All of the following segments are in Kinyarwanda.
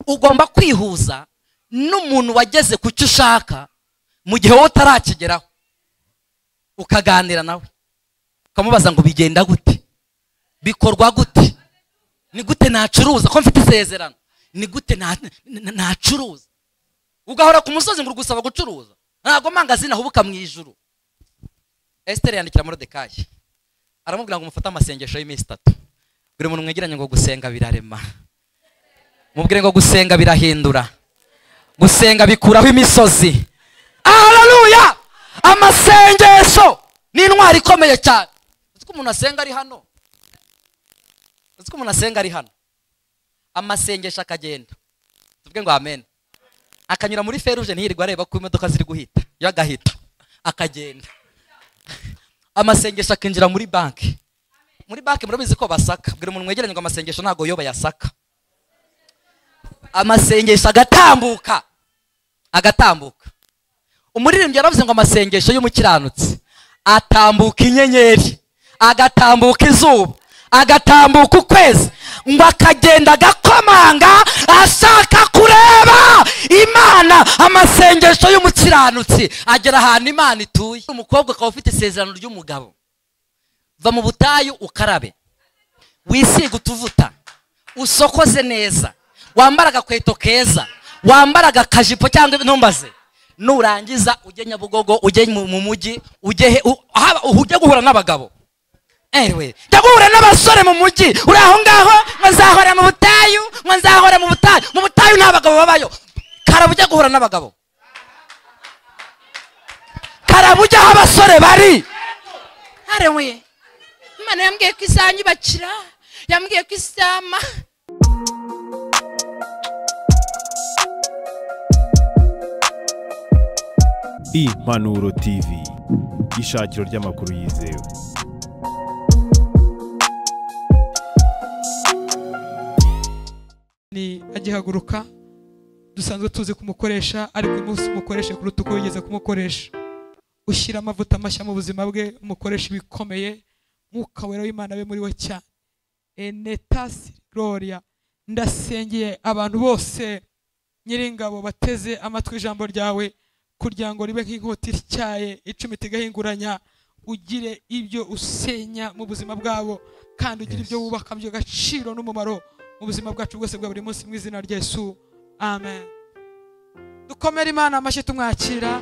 ugomba kwihuza n'umuntu wageze ku cyo ushaka mu gihe wowe utarakigeraho, ukaganira nawe ukamubaza ngo bigenda gute, bikorwa gute, ni gute nacuruza ko mfite isezerano, ni gute nacuruza. Ugahora ku musozi ngo uragusaba gucuruza, ntago mangazini ahubuka mu ijuru. Esther yandikira Moridekayi aramubwira ngo mufate amasengesho y'iminsi 3. Buri muntu mwegeranye ngo gusenga birarema, mubwire ngo gusenga birahindura, gusenga bikuraho imisozi. Haleluya! Amasengesho ni intwari ikomeye cyane. Uzi ko umuntu asenga ari hano, uzi ko umuntu asenga ari hano, amasengesho akagenda, tuvuge ngo amen, akanyura muri feruje ntiyirirwa areba ko imodoka ziri guhita, yo agahita akagenda. Amasengesho akinjira muri banki, muri banki murabizi ko basaka. Bwira umuntu mwegeranye ngo amasengesho ntago yo bayasaka. Amasengesho agatambuka, agatambuka. Umuririmbyi yaravuze ngo amasengesho y'umukiranutsi atambuka inyenyeri, agatambuka izuba, agatambuka ukwezi, ngo akagenda agakomanga ashaka kureba Imana. Amasengesho y'umukiranutsi agera ahantu Imana ituye. Umukobwa akaba ufite isezerano ry'umugabo, va mu butayu ukarabe, wisiga utuvuta, usokoze neza, wambara agakweto keza, wambara agakajipo cyangwa intumbaze, nurangiza ujye Nyabugogo, ujye mu mujyi, ujye guhura n'abagabo. Anyway, ndagura n'abasore mu mujyi, uri aho ngaho nzahora mu butayu, nzahora mu butayu. Mu butayu nta bagabo babayo. Karabujya guhura n'abagabo, karabujya aho abasore bari. Anyway, Imana yambwiye ko izanyubakira, yambwiye ko isama. Impanuro TV, ishakiro ry'amakuru yizewe. Ni agihaguruka, dusanzwe tuzi kumukoresha, ariko umunsi umukoreshe kuruta uko wigeze kumukoresha. Ushyira amavuta mashya mu buzima bwe, umukoresha ibikomeye, Mwuka Wera w'Imana be muri we cyane. Enetas Gloria, ndasengeye abantu bose Nyiringabo bateze amatwi ijambo ryawe, kugira ngo ribe nk'inkota ityaye icumita igahinguranya. Ugire ibyo usenya mu buzima bwabo, kandi ugire ibyo wubaka by'agaciro n'umumaro mu buzima bwacu bwose bwa buri munsi, mu izina rya Yesu, amen. Dukomere Imana amashyi tumwakira.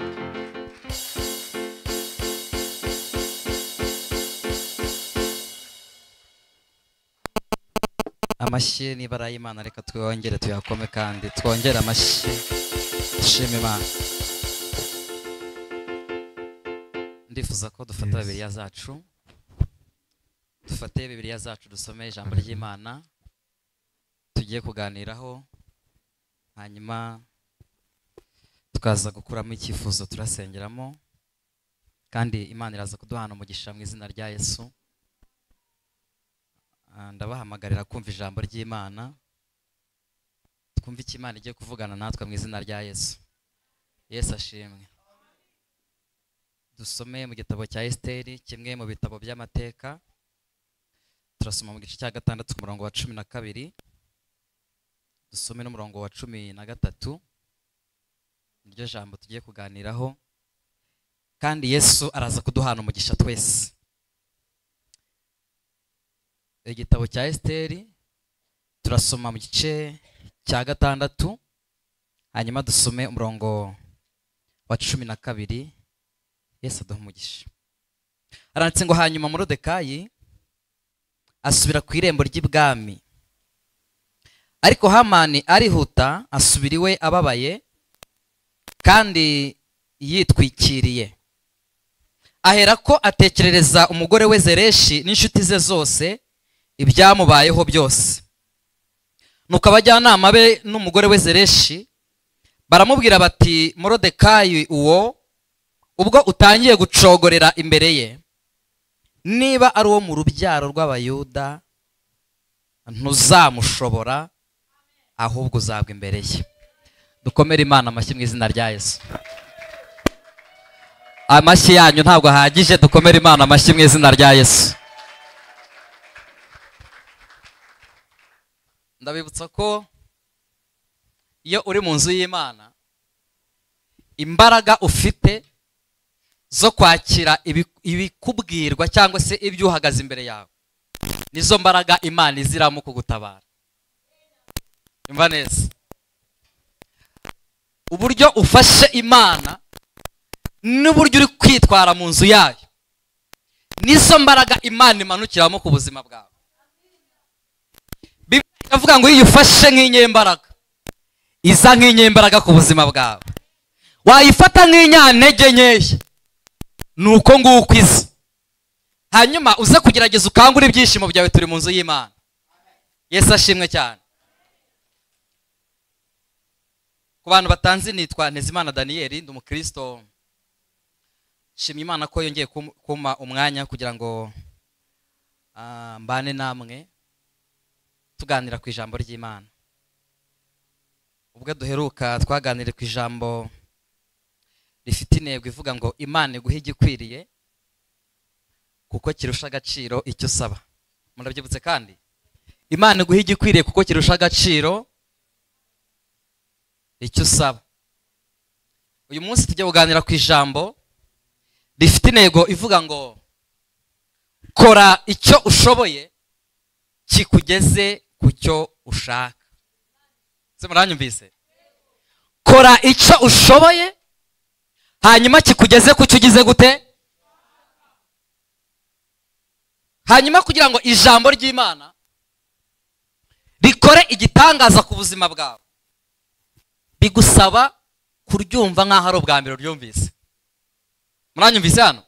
Amashyi nibara y'Imana, reka twongere tuyakome kandi twongere amashyi dushime Imana. Ndifuza ko dufata Bibiliya zacu, dufate Bibiliya zacu dusome ijambo ry'Imana tugiye kuganiraho, hanyuma tukaza gukuramo icyifuzo turasengeramo, kandi Imana iraza kuduhana umugisha mu izina rya Yesu. Ndabahamagarira kumva ijambo ry'Imana, twumve icyo Imana igiye kuvugana natwe mu izina rya Yesu. Yesu ashimwe. Dusome mu gitabo cya Esteri, kimwe mu bitabo by'amateka. Turasoma mu gice cya 6 ku murongo wa 12, dusome n'umurongo wa 13. Niryo jambo tugiye kuganiraho, kandi Yesu araza kuduhana umugisha twese. Igitabo cya Esteri turasoma mu gice cya 6, hanyuma dusome umurongo wa 12. Yesu aduha umugisha. Aranditse ngo hanyuma Moridekayi asubira ku irembo ry'ibwami, ariko Hamani arihuta asubira iwe ababaye kandi yitwikiriye. Ahera ko atekerereza umugore we Zereshi n'inshuti ze zose ibyamubayeho byose. Nuko abajyanama be n'umugore we Zereshi baramubwira bati, Moridekayi uwo ubwo utangiye gucogorera imbere ye, niba ari uwo mu rubyaro rw'Abayuda ntuzamushobora, ahubwo uzagwa imbere ye. Dukomere Imana amashyi mu izina rya Yesu. Amashyi yanyu ntabwo ahagije, dukomere Imana amashyi mu izina rya Yesu. Ndabibutsa ko iyo uri mu nzu y'Imana, imbaraga ufite zo kwakira ibikubwirwa cyangwa se ibyo uhagaze imbere yawe, nizo mbaraga Imana iziramo kugutabara. Imva neza, uburyo ufashe Imana n'uburyo uri kwitwara mu nzu yayo, nizo mbaraga Imana imanukiramo ku buzima bwawe. Bibiliya iravuga ngo iyo ufashe nk'inyembaraga, iza nk'inyembaraga ku buzima bwawe. Wayifata nk'inyantege nkeya, nuko nguko iza, hanyuma uze kugerageza ukangura ibyishimo byawe. Turi mu nzu y'Imana. Yesu ashimwe cyane. Ku bantu batanzi, nitwa Ntezimana Daniel, ndi umukristo. Shimye Imana ko yongeye kuma umwanya kugira ngo mbane namwe tuganira ku ijambo ry'Imana. Ubwo duheruka twaganire ku ijambo rifite intego ivuga ngo Imana iguhe igikwiriye kuko kirusha agaciro icyo usaba. Murabyibutse kandi? Imana iguhe igikwiriye kuko kirusha agaciro icyo usaba. Uyu munsi tujya kuganira ku ijambo rifite intego ivuga ngo kora icyo ushoboye kikugeze ku cyo ushaka. Se muranyumvise? Kora icyo ushoboye hanyuma kikugeze ku cyo ugize gute? Hanyuma kugira ngo ijambo ry'Imana rikore igitangaza ku buzima bwawe, bigusaba kuryumva nk'aho ari ubwa mbere uryumvise. Muranyumvise hano?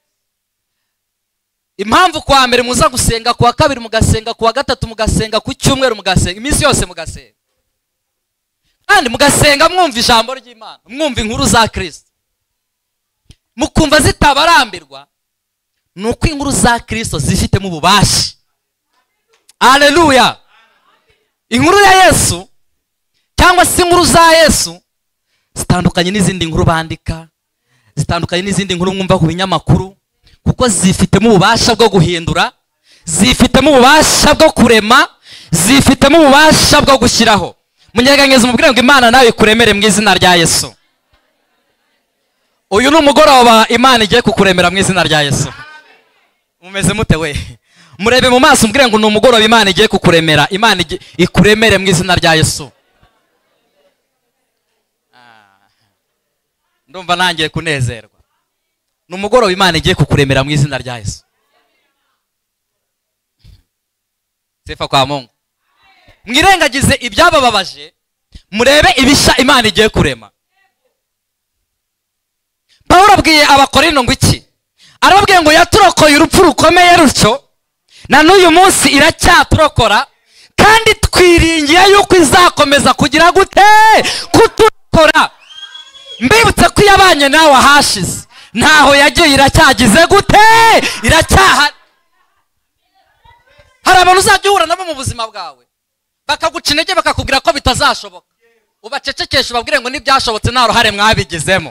Impamvu kwa mbere muza gusenga, kuwa kabiri mugasenga, kuwa gatatu mugasenga, ku cyumweru mugasenga, iminsi yose mugasenga, kandi mugasenga mwumva ijambo ry'Imana, mwumva inkuru za Kristo, mukumva zitabarambirwa, nuko inkuru za Kristo zifitemo ububasha. Haleluya! Inkuru ya Yesu cyangwa se inkuru za Yesu zitandukanye n'izindi nkuru bandika, zitandukanye n'izindi nkuru mwumva ku binyamakuru, kuko zifitemo ububasha bwo guhindura, zifitemo ububasha bwo kurema, zifitemo ububasha bwo gushyiraho. Munyeganyeze umubwire ngo Imana nawe ikuremere mu izina rya Yesu. Uyu ni umugoroba Imana igiye kukuremera mu izina rya Yesu. Mumeze mute we? Murebe mu maso umubwire ngo ni umugoroba Imana igiye kukuremera, Imana ikuremere mu izina rya Yesu. Ndumva nangiye kunezerwa. Ni umugoroba Imana igiye kukuremera mu izina rya Yesu. Sifa kwa Mungu. Mwirengagize ibyabababaje, murebe ibisha Imana igiye kurema. Pawulo abwiye Abakorinto ngo iki? Arababwiye ngo yaturokoye urupfu rukomeye rutyo, na n'uyu munsi iracyaturokora, kandi twiringiye yuko izakomeza kugira gute? Kuturokora. Mbibutse ko yabanye nawe ahashize, ntaho yagiye, iracyagize gute? Iracyaha. Hari abantu uzajya uhura nabo mu buzima bwawe, bakaguca intege, bakakubwira ko bitazashoboka, ubacecekesha ubabwire ngo n'ibyashobotse nta ruhare mwabigizemo.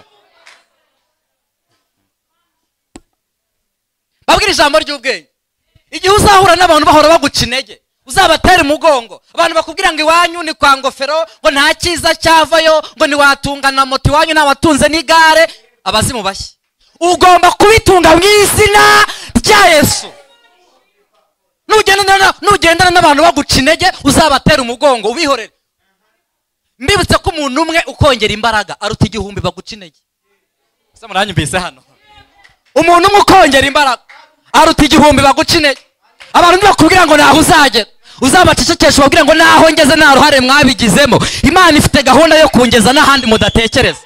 Babwira ijambo ry'ubwenge. Igihe uzahura n'abantu bahora baguca intege, uzabatera umugongo, abantu bakubwira ngo iwanyu ni kwa ngofero, ngo nta cyiza cyavayo, ngo ntiwatungana moto, iwanyu ntawatunze n'igare, abazimu bashya. Ugomba kubitunga mu izina rya Yesu. Nugendana n'abantu baguca intege, uzabatera umugongo, ubihorere. Mbibutse ko umuntu umwe ukongera imbaraga aruta 1000 baguca intege. Se muranyumvise hano? Umuntu umwe ukongera imbaraga aruta 1000 baguca intege. Abantu bakubwira ngo naho uzagera, uzabacecekesha ubabwire ngo naho ngeze nta ruhare mwabigizemo. Imana ifite gahunda yo kungeza n'ahandi mudatekereza.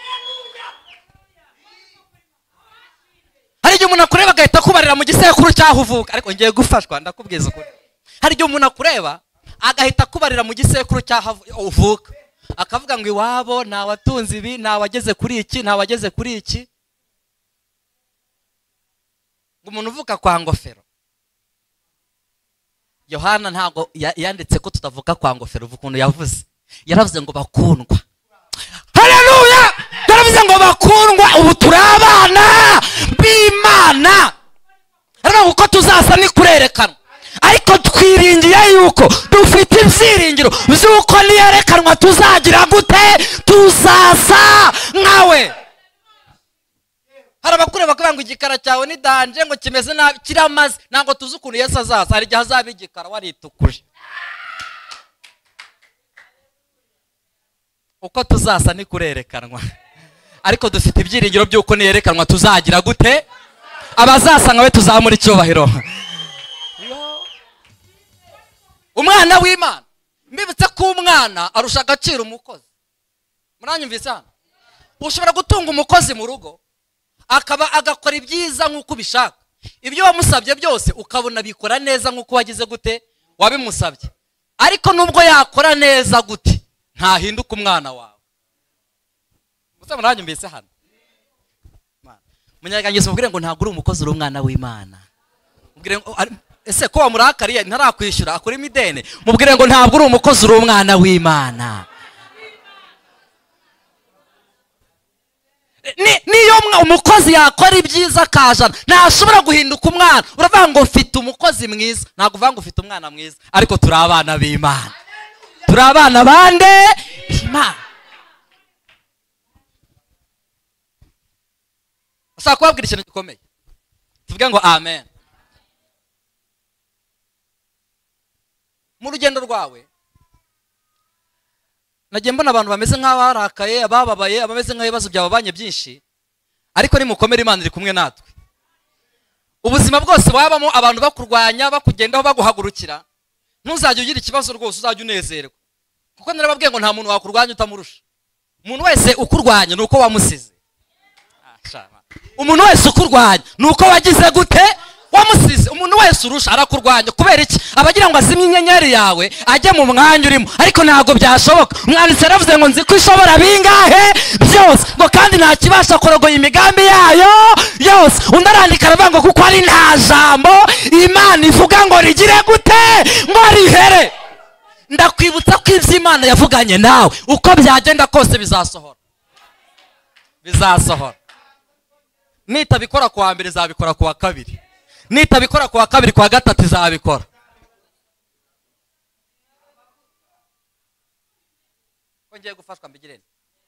Hari igihe umuntu akureba agahita kubarira mu gisekuru cyaho uvuka, ariko ngiye gufashwa ndakubwiza ukuri. Hari igihe umuntu akureba agahita kubarira mu gisekuru cyaho uvuka, akavuga ngo iwabo nta watunze ibi, nta wageze kuri iki, nta wageze kuri iki. Ngo umuntu uvuka kwa ngofero, Yohana ntago yanditse ko tutavuka kwa ngofero, uvuga ukuntu yavuze. Yaravuze ngo bakundwa. Haleluya! Yaravuze ngo bakundwa, ubu turabana b'Imana. Ariko uko tuzasa ni kurerekana. ariko twiringiye yuko dufite ibyiringiro by'uko niyerekanwa tuzagira gute, tuzasa nkawe. Hari abakure bakavuga ngo igikara cyawe ni danje, ngo kimeze nabi, kiramaze, ntabwo tuzi ukuntu Yesu azaza. Hari igihe azaba igikara waritukuje. Uko tuzasa ni kurerekanwa, ariko dufite ibyiringiro by'uko niyerekanwa tuzagira gute, abazasa nkawe tuzamura icyubahiro. Umwana w'Imana, mbibutse ko umwana arusha agaciro umukozi. Muranyumvise hano? Ushobora gutunga umukozi mu rugo akaba agakora ibyiza nk'uko ubishaka, ibyo wamusabye byose ukabona bikora neza nk'uko wagize gute, wabimusabye, ariko nubwo yakora neza gute ntahinduka umwana wawe. Musa muranyumvise hano? Munyagangiza mubwire ngo ntabwo uri umukozi, uri umwana w'Imana. Mubwire ngo ese ko wamurakariye ntarakwishyura akora imidene, mubwire ngo ntabwo uri umukozi, uri umwana w'Imana. Niyo umukozi yakora ibyiza akajana ntashobora guhinduka umwana. Uravuga ngo ufite umukozi mwiza, ntabwo uvuga ngo ufite umwana mwiza, ariko turi abana b'Imana. Turi abana bande Imana. Ushaka kubabwira ikintu gikomeye, tuvuge ngo amen. Mu rugendo rwawe nagiye mbona abantu bameze nk'abarakaye, abababaye, abameze nk'ibibazo byababanye byinshi, ariko nimukomere Imana iri kumwe natwe. Ubuzima bwose wabamo abantu bakurwanya, bakugendaho, baguhagurukira, ntuzajye ugira ikibazo rwose, uzajye unezerwa, kuko narababwiye ngo nta muntu wakurwanya utamurusha. Umuntu wese ukurwanya nuko wamusize. Umuntu wese ukurwanya nuko wagize gute, wamusize. Umuntu wese urusha arakurwanya. Kubera iki? Abagira ngo azimye inyenyeri yawe ajye mu mwanya urimo, ariko ntabwo byashoboka. Umwanditsi yaravuze ngo nzi ko ishobora bingahe byose, ngo kandi nta kibasha kurogoya imigambi yayo yose. Undi arandika aravuga ngo kuko ari nta jambo Imana ivuga ngo rigire gute, ngo rihere. Ndakwibutsa ko ibyo Imana yavuganye nawe uko byagenda kose bizasohora, bizasohora. Nitabikora kuwa mbere izabikora kuwa kabiri, nitabikora kuwa kabiri kuwa gatatu izabikora. Ngiye gufashwa mbigirene.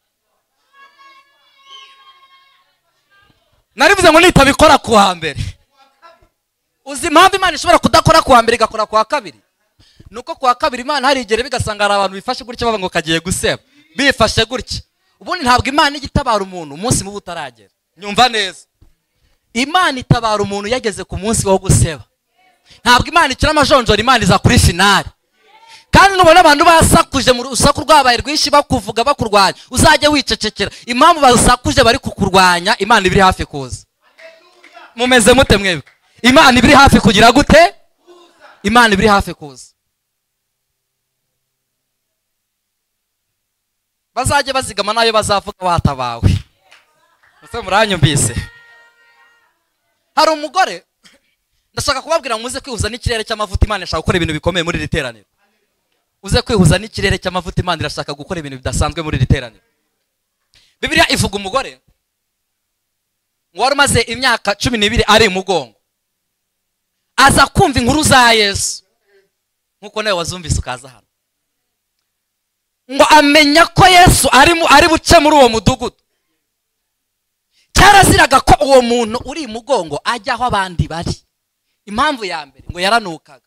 Narivuze ngo nitabikora kuwa mbere. Uzi impamvu Imana ishobora kudakora kuwa mbere igakora kuwa kabiri? Nuko kuwa kabiri Imana hari igere bigasanga hari abantu bifashe gutya baba ngo kagiye guseba, bifashe gutya. Ubundi ntabwo Imana igitabara umuntu umunsi mubi utaragera. Nyumva neza, Imana itabara umuntu yageze ku munsi wo guseba. Ntabwo Imana ikira amajonjora, Imana iza kuri finale. Kandi nubona abantu basakuje mu rusaku rwabaye rwinshi bakuvuga bakurwanya, uzajye wicecekera. Impamvu basakuje bari kukurwanya, Imana ibiri hafi kuza. Mumeze mute mwebwe? Imana ibiri hafi kugira gute? Imana ibiri hafi kuza. Bazajye bazigama nayo bazavuga batabawe. Muse muranyumvise? Hari umugore ndashaka kubabwira muze kwihuza n'ikirere cy'amavuta. Imana ishaka gukora ibintu bikomeye muri riteraniro. Uze kwihuza n'ikirere cy'amavuta, Imana irashaka gukora ibintu bidasanzwe muri riteraniro. Bibiliya ivuga umugore ngo wari umaze imyaka 12 ari mugongo, aza kumva inkuru za Yesu nkuko nawe wazumvise ukaza hano, ngo amenya ko Yesu ari buce muri uwo mudugudu. Cyaraziraga ko uwo muntu uri mugongo ajya aho abandi bari. Impamvu ya mbere ngo yaranukaga.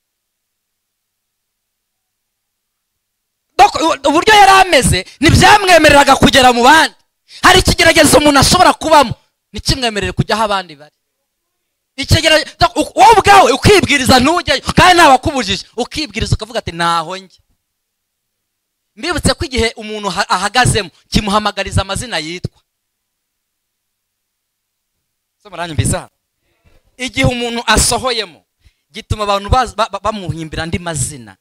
Uburyo yarameze ntibyamwemereraga kugera mu bandi. Hari ikigeragezo umuntu ashobora kubamo nikimwemerere kujya aho abandi bari. Ikigeragezo wowe ubwawe ukibwiriza ntujyayo, kandi ntabakubujije ukibwiriza ukavuga ati naho njye. Mbibutse ko igihe umuntu ahagazemo kimuhamagariza amazina yitwa. Muranyumvisa? Igihe umuntu asohoyemo gituma abantu bamuhimbira andi mazina.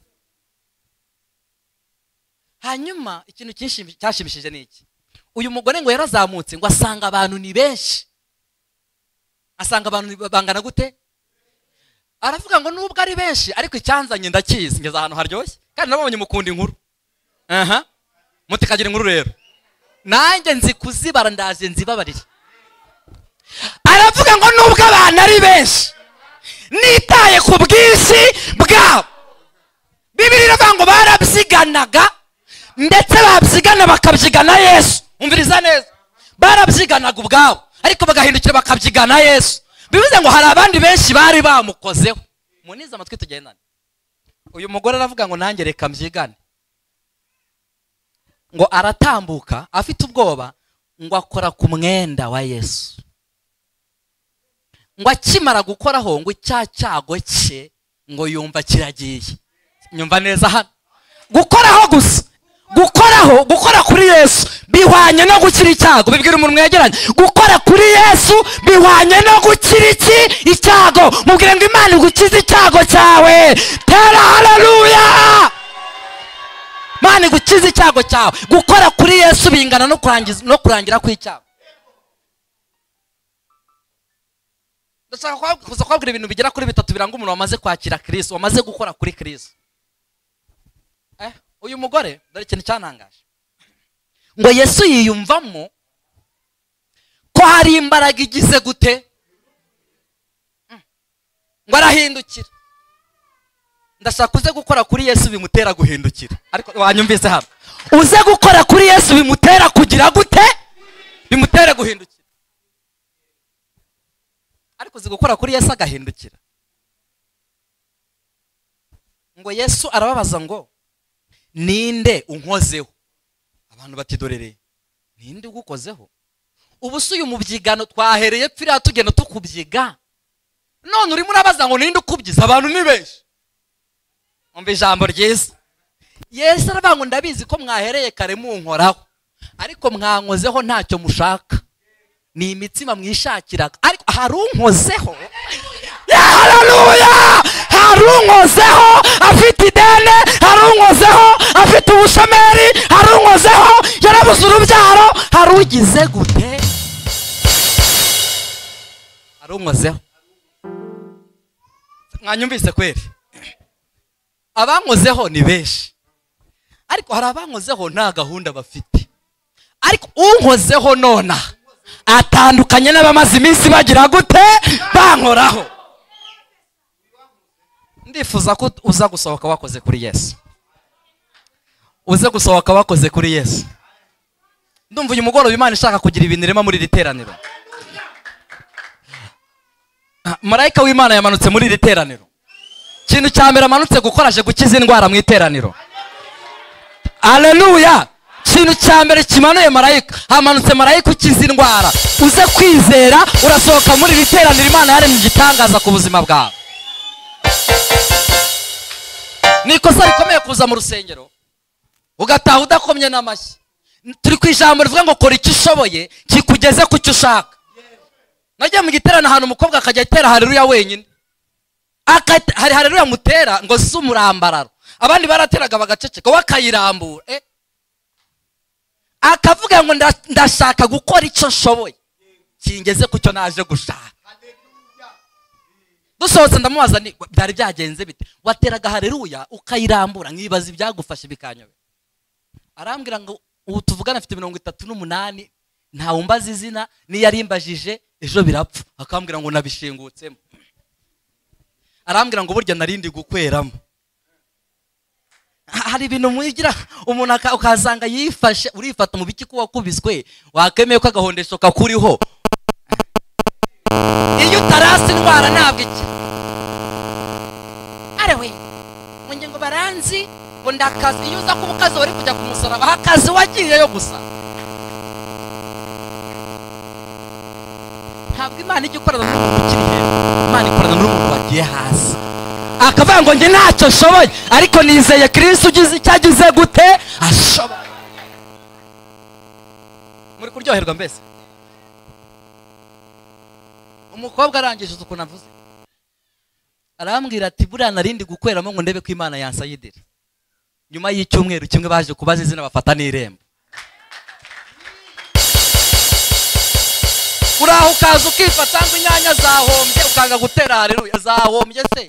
Hanyuma ikintu cyashimishije niki, uyu mugore ngo yarazamutse ngo asanga abantu ni benshi. Asanga abantu bangana gute? Aravuga ngo nubwo ari benshi ariko icyanzanye ndakizi, ngeze ahantu haryoshye kandi nabonye mukunda inkuru. Mutikagira inkuru rero, nanjye nzi kuzibara, ndaje nzibabarire. Aravuga ngo nubwo abantu ari benshi nitaye ku bwinshi bwabo. Bibiri iravuga ngo barabyiganaga, ndetse babyigana bakabyigana Yesu. Umviriza neza, barabyiganaga ubwabo ariko bagahindukira bakabyigana Yesu. Bivuze ngo hari abandi benshi bari bamukozeho. Munize amatwi tugendane. Uyu mugore aravuga ngo nanjye reka mbyigane. Ngo aratambuka afite ubwoba, ngo akora ku mwenda wa Yesu. Ngo akimara gukoraho, ngo icyago cye ngo yumva kiragiye. Nyumva neza hano, gukoraho gusa, gukora kuri Yesu bihwanye no gukira icyago. Bibwira umuntu mwegeranye, gukora kuri Yesu bihwanye no gukira icyago. Mubwire ngo Imana igukize icyago cyawe. Tera haleluya. Imana igukize icyago cyawe. Gukora kuri Yesu bingana no kurangira kw'icyago. Ndashaka kuza kwabwira ibintu bigera kuri 3 biranga umuntu wamaze kwakira Kristo, wamaze gukora kuri Kristo. Uyu mugore dore ikintu cyanangaje, ngo Yesu yiyumvamo ko hari imbaraga igize gute, ngo arahindukira. Ndashaka uze gukora kuri Yesu bimutera guhindukira. Ariko wanyumvise hano, uze gukora kuri Yesu bimutera kugira gute, bimutera guhindukira. Ariko uze gukora kuri Yesu agahindukira. Ngo Yesu arababaza ngo ninde unkozeho? Abantu batidorereye, ninde ugukozeho? Ubu se uyu mubyigano twahereye pfira tugenda tukubyiga, none urimo urabaza ngo ninde ukubyiza? Abantu ni benshi. Umva ijambo ryiza. Yesu aravuga ngo ndabizi ko mwahereye kare munkoraho, ariko mwankozeho ntacyo mushaka, ni imitsima mwishakiraga. Ariko hari unkozeho. Haleluya! Hari unkozeho afite idene, hari unkozeho afite ubushomeri, hari unkozeho yarabuze urubyaro, hari ugize gute, hari unkozeho. Mwanyumvise kweri? Abankozeho ni benshi, ariko hari abankozeho nta gahunda bafite. Ariko unkozeho nona atandukanye n'abamaze iminsi bagira gute, bankoraho. Ndifuza ko uza gusohoka wakoze kuri Yesu, uze gusohoka wakoze kuri Yesu. Ndumva uyu mugoroba Imana ishaka kugira ibintu irema muri iri teraniro. Marayika w'Imana yamanutse muri iri teraniro. Ikintu cya mbere amanutse gukoraje gukiza indwara mu iteraniro. Haleluya. Ikintu cya mbere kimanuye marayika, hamanutse marayika ukiza indwara. Uze kwizera urasohoka muri iri teraniro, Imana yaremye igitangaza ku buzima bwawe. Nikosa rikomeye kuza mu rusengero ugataha udakomye n'amashyi. Turi ku ijambo rivuga ngo kora icyo ushoboye kikugeze ku cyo ushaka. Nagiye mu giterane ahantu umukobwa akajya atera haleluya wenyine, hari haleluya mutera ngo si umurambararo, abandi barateraga bagaceceka, we akayirambura. Akavuga ngo ndashaka gukora icyo nshoboye kingeze ku cyo naje gushaka. Dusohotse ndamubaza ni byari byagenze bite? Wateraga haleluya ukayirambura, nkibaza ibyagufashe bikanyobe. Arambwira ngo ubu tuvugana afite 38, nta wumbaza izina, ni yarimbajije ejo birapfa. Akambwira ngo nabishingutsemo. Arambwira ngo burya narindi gukweramo. Hari ibintu muyigira umuntu ukazanga yifashe, urifata mu biki kuba kubiswe, wakemeye ko agahondesho kakuriho. Iyo utarasi indwara ntabwo iki. Arewe munge ngo baranzi ngo ndakazi, iyo uza kuba ukazi wari kujya kumusaraba, akazi wagiyeyo gusa. Ntabwo Imana ijya ikorana n'umuntu ukiri hejuru, Imana ikorana n'umuntu wagiye hasi. Akavuga ngo njye ntacyo nshoboye, ariko nizeye Kristo ugize icyagize gute ashoboye. Muri kuryoherwa mbese? Umukobwa arangije uko navuze, arambwira ati buriya narindi gukweramo ngo ndebe ko Imana yansayidira. Nyuma y'icyumweru kimwe baje kubaza izina bafata n'irembo. Uraho ukaza ukifata ngo inyanya zahombye, ukanga gutera haleluya. Zahombye se?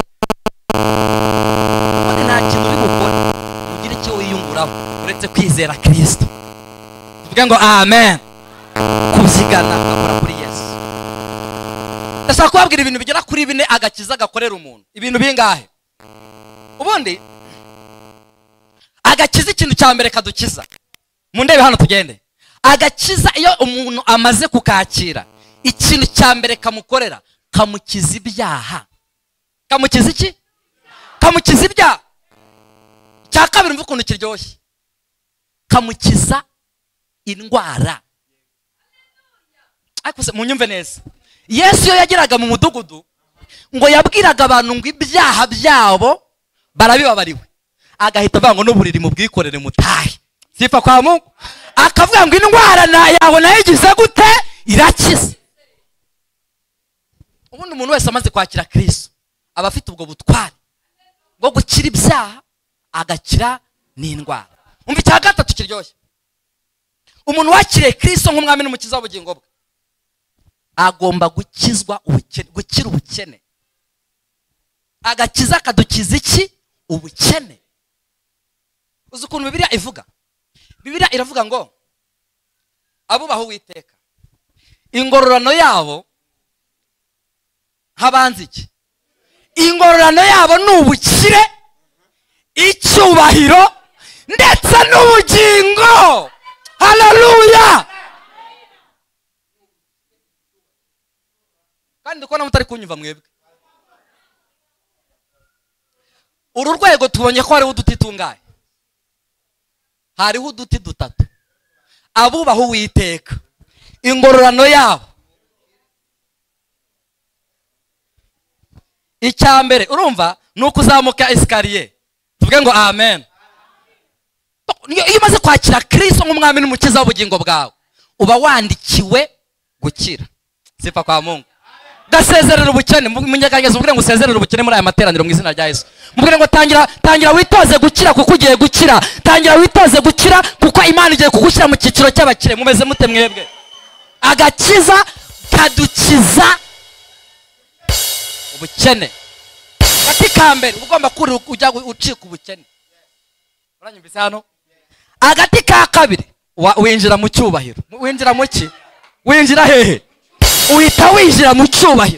Ubundi nta kintu uri gukora ugire icyo wiyunguraho uretse kwizera Kristo. Tuvuge ngo amen. Kubyigana akora kuri Yesu. ndashaka kubabwira ibintu bigera kuri 4 agakiza gakorera umuntu. Ibintu bingahe? Ubundi agakiza ikintu cya mbere kadukiza. Mu ndebe hano tugende. Agakiza iyo umuntu amaze kukakira, ikintu cya mbere kamukorera, kamukiza ibyaha. Kamukiza iki? Kamukiza ibyaha. Cya kabiri mvuga ukuntu kiryoshye. Kamukiza indwara. Ariko se munyumve neza. Yesu yo yagiraga mu mudugudu ngo yabwiraga abantu ngo ibyaha byabo barabibabariwe. Agahita avuga ngo n'uburiri mu bwikorere mutahe. Sifa kwa Mungu. Akavuga ngo indwara yawe nayigize gute? Irakiza. Ubundi umuntu wese amaze kwakira Kristo aba afite ubwo butwari bwo gukira ibyaha agakira n'indwara. Umva icya gatatu kiryoshye. Umuntu wakiriye Kristo nk'umwami n'umukiza w'ubugingo bwe agomba gukizwa ubukene, gukira ubukene. Agakiza kadukiza iki? Ubukene. Uzi ukuntu Bibiliya ivuga? Bibiliya iravuga ngo abubaho Uwiteka ingororano yabo habanze iki? Ingororano yabo ni ubukire, icyubahiro ndetse n'ubugingo. Haleluya! Kandi ko namutari kunyumva mwebwe. Uru rwego tubonye ko hariho uduti tungahe? Hariho uduti dutatu. Abubaho Uwiteka ingororano yabo. Icya mbere urumva nuko uzamuka escalier. Tuvuge ngo amen. Iyo umaze kwakira Kristo nk'umwami n'umukiza w'ubugingo bwawe uba wandikiwe gukira. Sifa kwa Mungu. Gasezerera ubukene. Munyeganyeza ubwire ngo usezerere ubukene muri aya materaniro mu izina rya Yesu. Mubwire ngo tangira witoze gukira kuko ugiye gukira. Tangira witoze gukira kuko Imana igiye kugushyira mu cyiciro cy'abakire. Mumeze mute mwebwe? Agakiza kadukiza ubukene. Gati kambere ugomba kuri ujya ucika ubukene. Uranyumvise hano? Agati ka kabiri winjira mu cyubahiro. Winjira mu ki? Winjira hehe? Uhita winjira mu cyubahiro.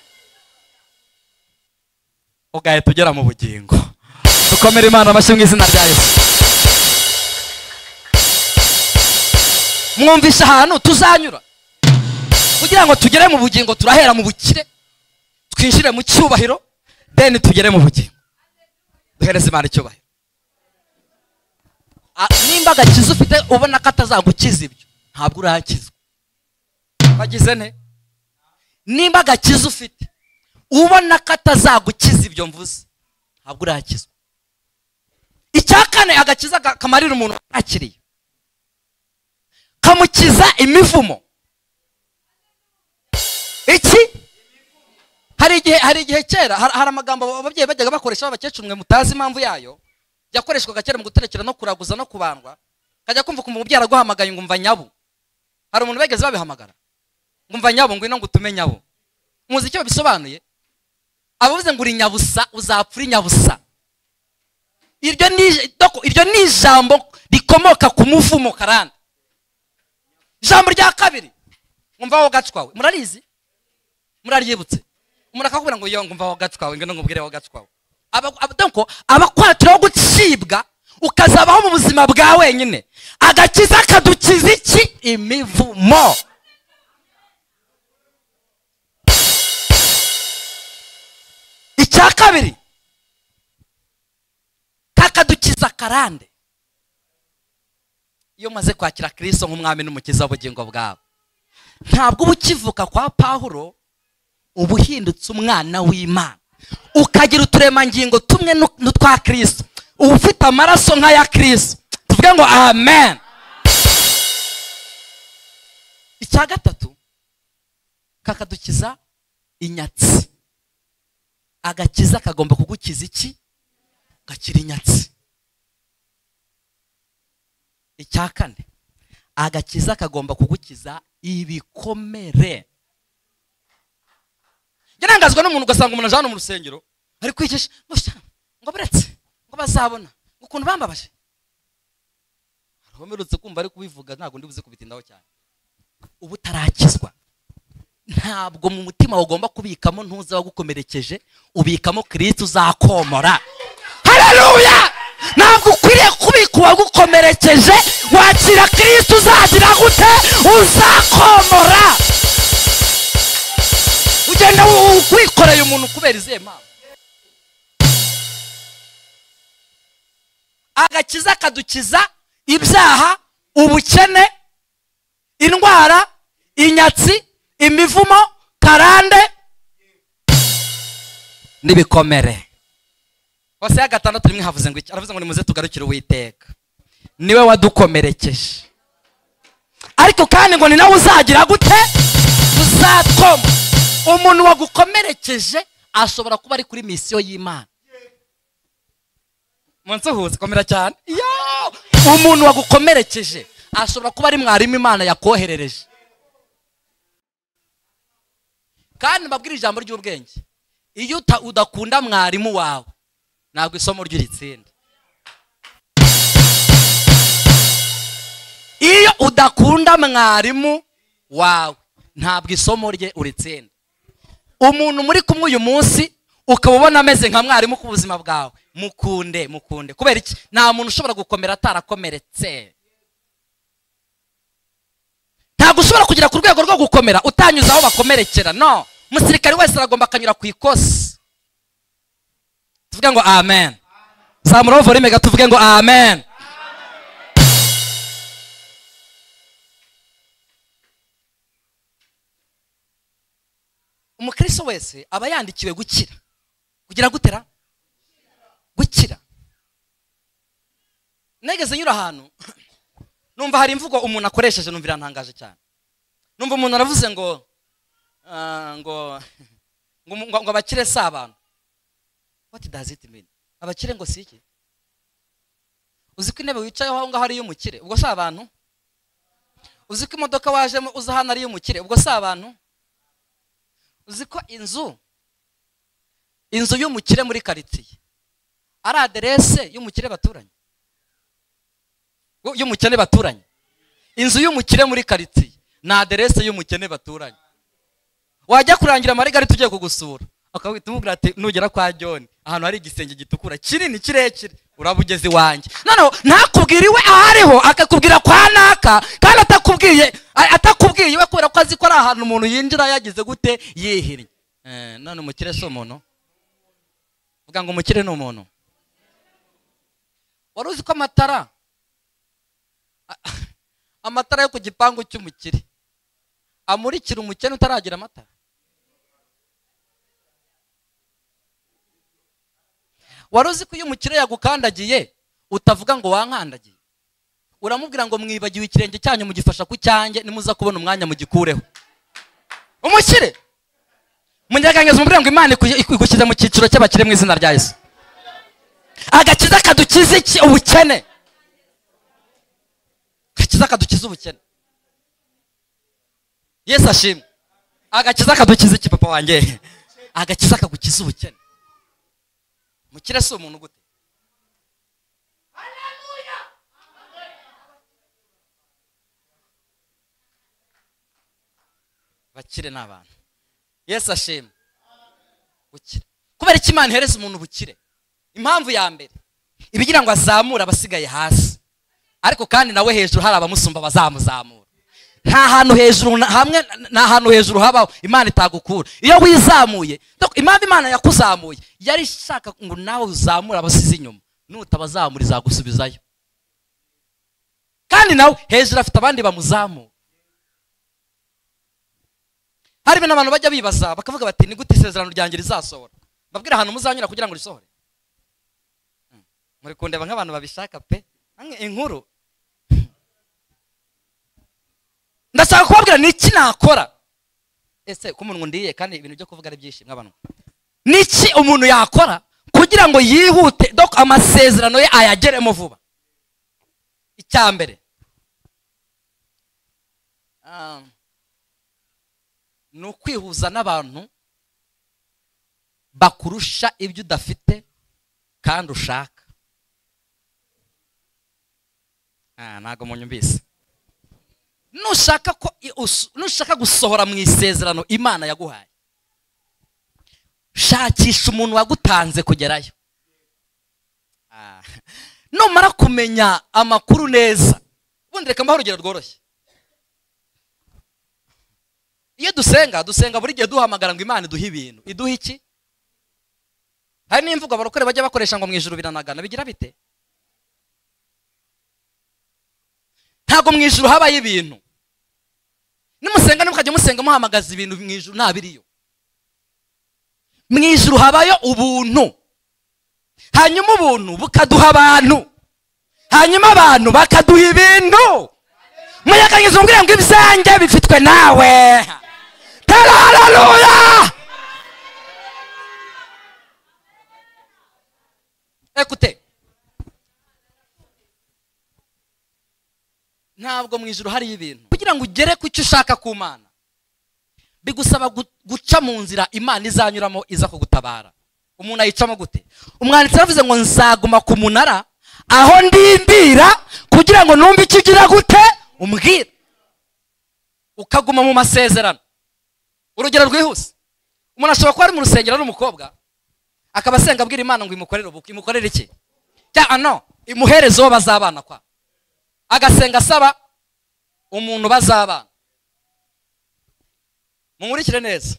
Ugaye tugera mu bugingo. Dukomere Imana amashyi mu izina rya Yesu. Mwumvisha ahantu tuzanyura kugira ngo tugere mu bugingo. Turahera mu bukire twinjire mu cyubahiro then tugere mu bugingo. Duhereze Imana icyubahiro. Nimba agakiza ufite ubona ko atazagukiza ibyo ntabwo urakizwa. Bagize ne? Nimba agakiza ufite ubona ko atazagukiza ibyo mvuze ntabwo urakizwa. Icya kane agakiza kamarira umuntu akiriye, kamukiza imivumo. Iki hari igihe kera hari amagambo ababyeyi bajyaga bakoresha abakecuru mwe mutazi impamvu yayo. Yakoreshwaga kera mu guterekera no kuraguza no kubandwa. Kajya kumva umubyara guhamagaye ngo umva nyabu. Hari umuntu begeze babihamagara ngo umva nyabu ngo ino ngo utume nyabu. Muzi icyo bisobanuye? Abavuze ngo uri nyabusa uzapfura nyabusa. Iryo ni ijambo rikomoka ku muvumo karande. Ijambo rya kabiri umva wo gacwawe. Murarizi? Muraryibutse? Umuntu akakubwira ngo yo ngumva wo gacwawe ngo ngubwire wo gacwawe. Abakwatira gucibwa ukazabaho mu buzima bwa wenyine. Agakiza kadukiza iki? Imivumo. Icya kabiri kakadukiza karande. Iyo maze kwakira Kristo nk'umwami n'umukiza w'ubugingo bwawe ntabwo ubukivuka kwa Pawulo ubuhindutse umwana w'Imana ukagira uturemangingo tumwe n'utwa Kristo, ufite amaraso nk'aya Kristo. Tuvuge ngo amen. Icya gatatu kakadukiza inyatsi. Agakiza kagomba kugukiza iki? Gakira inyatsi. Icya kane agakiza kagomba kugukiza ibikomere. Yarangazwa n'umuntu ugasanga umuntu ajana mu rusengero ari kwigisha ngo buretse ngo bazabona ukuntu bambabaje. Homerutse kumva ari kubivuga ntago ndi buze kubitindaho cyane. Ubu tarakizwa ntabwo mu mutima ugomba kubikamo ntuza wagukomerekeje, ubikamo Kristo uzakomora. Haleluya! ntabwo ukwiriye kubika uwagukomerekeje, wakira Kristo uzagira gute? Uzakomora. Ugenda wikoreye umuntu kubera izihe mpamvu? Agakiza kadukiza ibyaha, ubukene, indwara, inyatsi, imivumo, karande n'ibikomere. Hose ya gatandatu rimwe havuze ngo iki? Aravuze ngo nimuze tugarukire Uwiteka, niwe wadukomerekeje, ariko kandi ngo ni nawe uzagira gute? Uzatwoma. Umuntu wagukomerekeje ashobora kuba ari kuri misiyo y'Imana. Munsuhuze komera cyane. Umuntu wagukomerekeje ashobora kuba ari mwarimu Imana yakoherereje. Kandi mbabwira ijambo ry'ubwenge, iyo udakunda mwarimu wawe ntabwo isomo ry'uritsinda. Iyo udakunda mwarimu wawe ntabwo isomo rye uritsinda. Umuntu muri kumwe uyu munsi ukaba ubona ameze nka mwarimu ku buzima bwawe, mukunde. Kubera iki? Nta muntu ushobora gukomera atarakomeretse. Ntabwo ushobora kugera ku rwego rwo gukomera utanyuze aho bakomerekera. No, umusirikare wese aragomba akanyura ku ikosi. Tuvuge ngo amen. Zamura volume gato tuvuge ngo amen. Umukristo wese aba yandikiwe gukira. Kugira gutera? Gukira. Negeze nyura ahantu numva hari imvugo umuntu akoresheje, numvira ntangaje cyane. Numva umuntu aravuze ngo abakire si abantu. What does it mean? Abakire ngo si iki? Uzi ko intebe wicayeho aho ngaho ari y'umukire, ubwo si abantu? Uzi ko imodoka wajemo uza hano ari y'umukire, ubwo si abantu? Uzi ko inzu y'umukire muri quartier ari aderese y'umukire baturanye? Y'umukene baturanye. Inzu y'umukire muri quartier na aderese y'umukene baturanye. Wajya kurangira Marigari tugiye kugusura, akawita umubwira ati nugera kwa John ahantu hari igisenge gitukura kinini kirekire, urabugeze wanjye. Noneho ntakubwiriwe ahariho, akakubwira kwa naka, kandi atakubwiye we kubera ko azi ko ari ahantu umuntu yinjira yagize gute? Yihirye. None umukire so umuntu? Vuga ngo umukire ni umuntu. Wari uzi ko amatara yo ku gipangu cy'umukire amurikira umukene utaragira amatara? Wari uzi ko iyo umukire yagukandagiye utavuga ngo wankandagiye? Uramubwira ngo mwibagiwe ikirenge cyanyu mugifasha ku cyanjye, nimuza kubona umwanya mugikureho. Umukire munyagangeze umubwira ngo Imana igushyize mu cyiciro cy'abakire mu izina rya Yesu. Agakiza kadukiza iki? Ubukene. Agakiza kadukiza ubukene. Yesu ashimwe. Agakiza kadukiza iki papa wanjye? Agakiza kagukiza ubukene. Mukire si umuntu gute? Haleluya. Bakire n'abantu. Yesu ashimwe. Bukire. Kubera iki Imana ihereza umuntu bukire? Impamvu ya mbere, ibigira ngo azamura abasigaye hasi, ariko kandi nawe hejuru hari abamusumba bazamuzamura. Nta hantu hejuru habaho Imana itagukura. Iyo wizamuye, impamvu Imana yakuzamuye yari ishaka ngo nawe uzamura abasize inyuma, nutabazamura izagusubizayo. Kandi nawe hejuru afite abandi bamuzamura. Hari ibintu abantu bajya bibaza bakavuga bati ni gute isezerano ryanjye rizasohora? Babwira ahantu muzanyura kugira ngo risohore. Muri kundeba nk'abantu babishaka pe. Inkuru ndashaka kubabwira niki nakora. Ese ko umuntu ndiye kandi ibintu byo kuvuga ari byinshi nk'abantu. Niki umuntu yakora kugira ngo yihute doko amasezerano ye ayageremo vuba? Icyambere, ni ukwihuza n'abantu bakurusha ibyo udafite kandi ushaka. Ntago munyumvise. nushaka gusohora mu isezerano Imana yaguhaye, shakisha umuntu wagutanze kugerayo. Numara kumenya amakuru neza, ubundi reka mbaho urugero rworoshye. Iyo dusenga buri gihe duhamagara ngo Imana iduhe ibintu. Iduha iki? Hari n'imvugo abarokore bajya bakoresha ngo mu ijuru biranagana. Bigira bite? Ntago mu ijuru habaye ibintu. Nimusenga nimukajya musenga muhamagaza ibintu mu ijuru nta biriyo. Mu ijuru habayo ubuntu. Hanyuma ubuntu bukaduha abantu. Hanyuma abantu bakaduha ibintu. Muyakanyiza umbwire ngo ibyanjye bifitwe nawe. Haleluya! Ekute. Ntabwo mu ijuru hari ibintu. Kugira ngo ugere ku cyo ushaka ku Mana, bigusaba guca mu nzira Imana izanyuramo iza kugutabara. Umuntu ayicamo gute? Umwanditsi yavuze ngo nzaguma ku munara aho ndindira kugira ngo numve icyo ugira gute umbwira. Ukaguma mu masezerano. Urugero rwihuse, umuntu ashobora kuba ari mu rusengero n'umukobwa akaba asenga abwira Imana ngo imukorere ubukwe. Imukorere iki? No, imuhereze uwo bazabana kwa. Agasenga asaba umuntu bazabana. Mumurikire neza.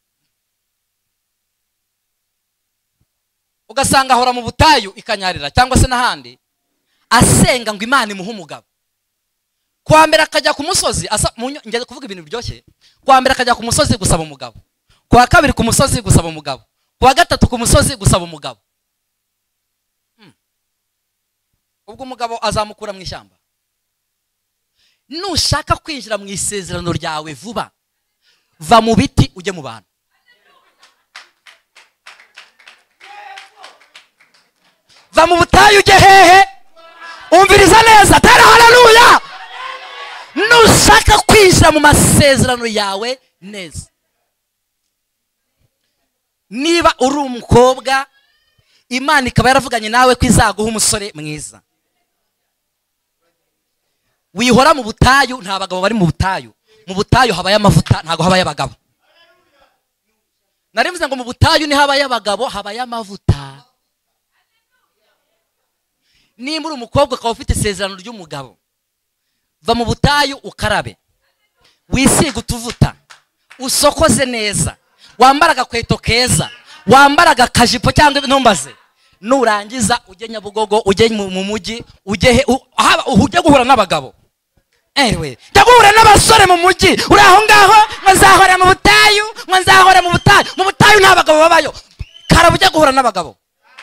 Ugasanga ahora mu butayu ikanyarira cyangwa se n'ahandi asenga ngo Imana imuhe umugabo. Kwa mbere akajya ku musozi ngeze kuvuga ibintu biryoshye. Kwa mbere akajya ku musozi gusaba umugabo. Kwa kabiri ku musozi gusaba umugabo. Kwa gatatu ku musozi gusaba umugabo. Ubwo umugabo azamukura mu ishyamba. Nushaka kwinjira mu isezerano ryawe vuba, va mu biti ujye mu bantu. Va mu butayu ujye hehe? Umviriza neza. Tera haleluya! Nushaka kwinjira mu masezerano yawe neza, niba uri umukobwa Imana ikaba yaravuganye nawe ko izaguha umusore mwiza, wihora mu butayu. Nta bagabo bari mu butayu. Mu butayu habaye amavuta, ntago habaye abagabo. Narivuze ngo mu butayu ni habaye abagabo, habaye amavuta. Nimba uri umukobwa ukaba ufite isezerano ry'umugabo, va mu butayu ukarabe, wisiga utuvuta, usokoze neza, wambara agakweto keza, wambara agakajipo cyangwa intumbaze. Nurangiza ujye Nyabugogo, ujye mu mujyi, ujye guhura n'abagabo. Jya guhura n'abasore mu mujyi. Uri aho ngaho ngo nzahora mu butayu, ngo nzahora mu butayu. Mu butayu nta bagabo babayo. Karaba ujya guhura n'abagabo.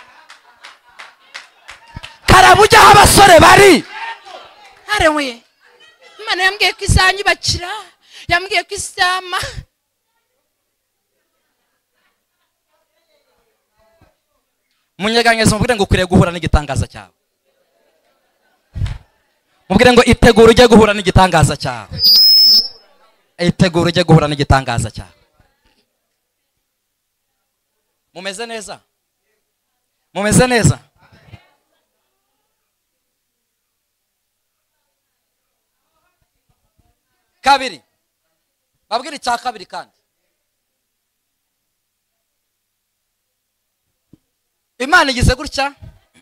Karaba ujya aho abasore bari. Harewe Imana yambwiye ko izanyubakira, yambwiye ko isama. Munyeganyeze mubwire ngo ukwiriye guhura n'igitangaza cyawe. Mubwire ngo itegura ujye guhura n'igitangaza cyawe. Itegura ujye guhura n'igitangaza cyawe. Mumeze neza? Mumeze neza? Kabiri. Babwire icya kabiri kandi. Imana igize gutya.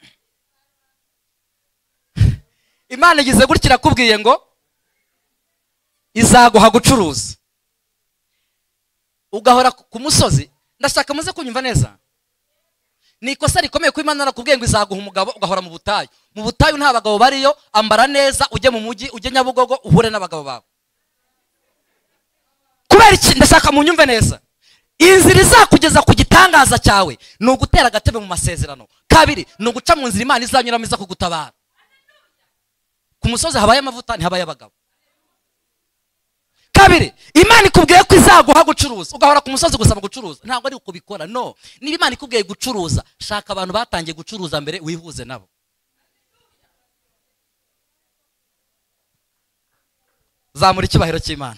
Imana igize gutya irakubwiye ngo izaguha gucuruza. Ugahora ku musozi. Ndashaka muze kunyumva neza. Ni ikosa rikomeye ko Imana arakubwiye ngo izaguha umugabo ugahora mu butayu. Mu butayu nta bagabo bariyo, ambara neza, ujye mu mujyi, ujye Nyabugogo, uhure n'abagabo bawe. Kubera iki? Ndashaka munyumve neza. Inzira izakugeza ku gitangaza cyawe ni ugutera agatebe mu masezerano. Kabiri ni uguca mu nzira Imana izanyuramo iza kugutabara. Ku musozi habaye amavuta, ntihabaye abagabo. Kabiri, Imana ikubwiye ko izaguha gucuruza. Ugahora ku musozi gusaba gucuruza. Ntabwo ari uko bikora. No. Niba Imana ikubwiye gucuruza, shaka abantu batangiye gucuruza mbere wihuze nabo. Zamura icyubahiro cy'Imana.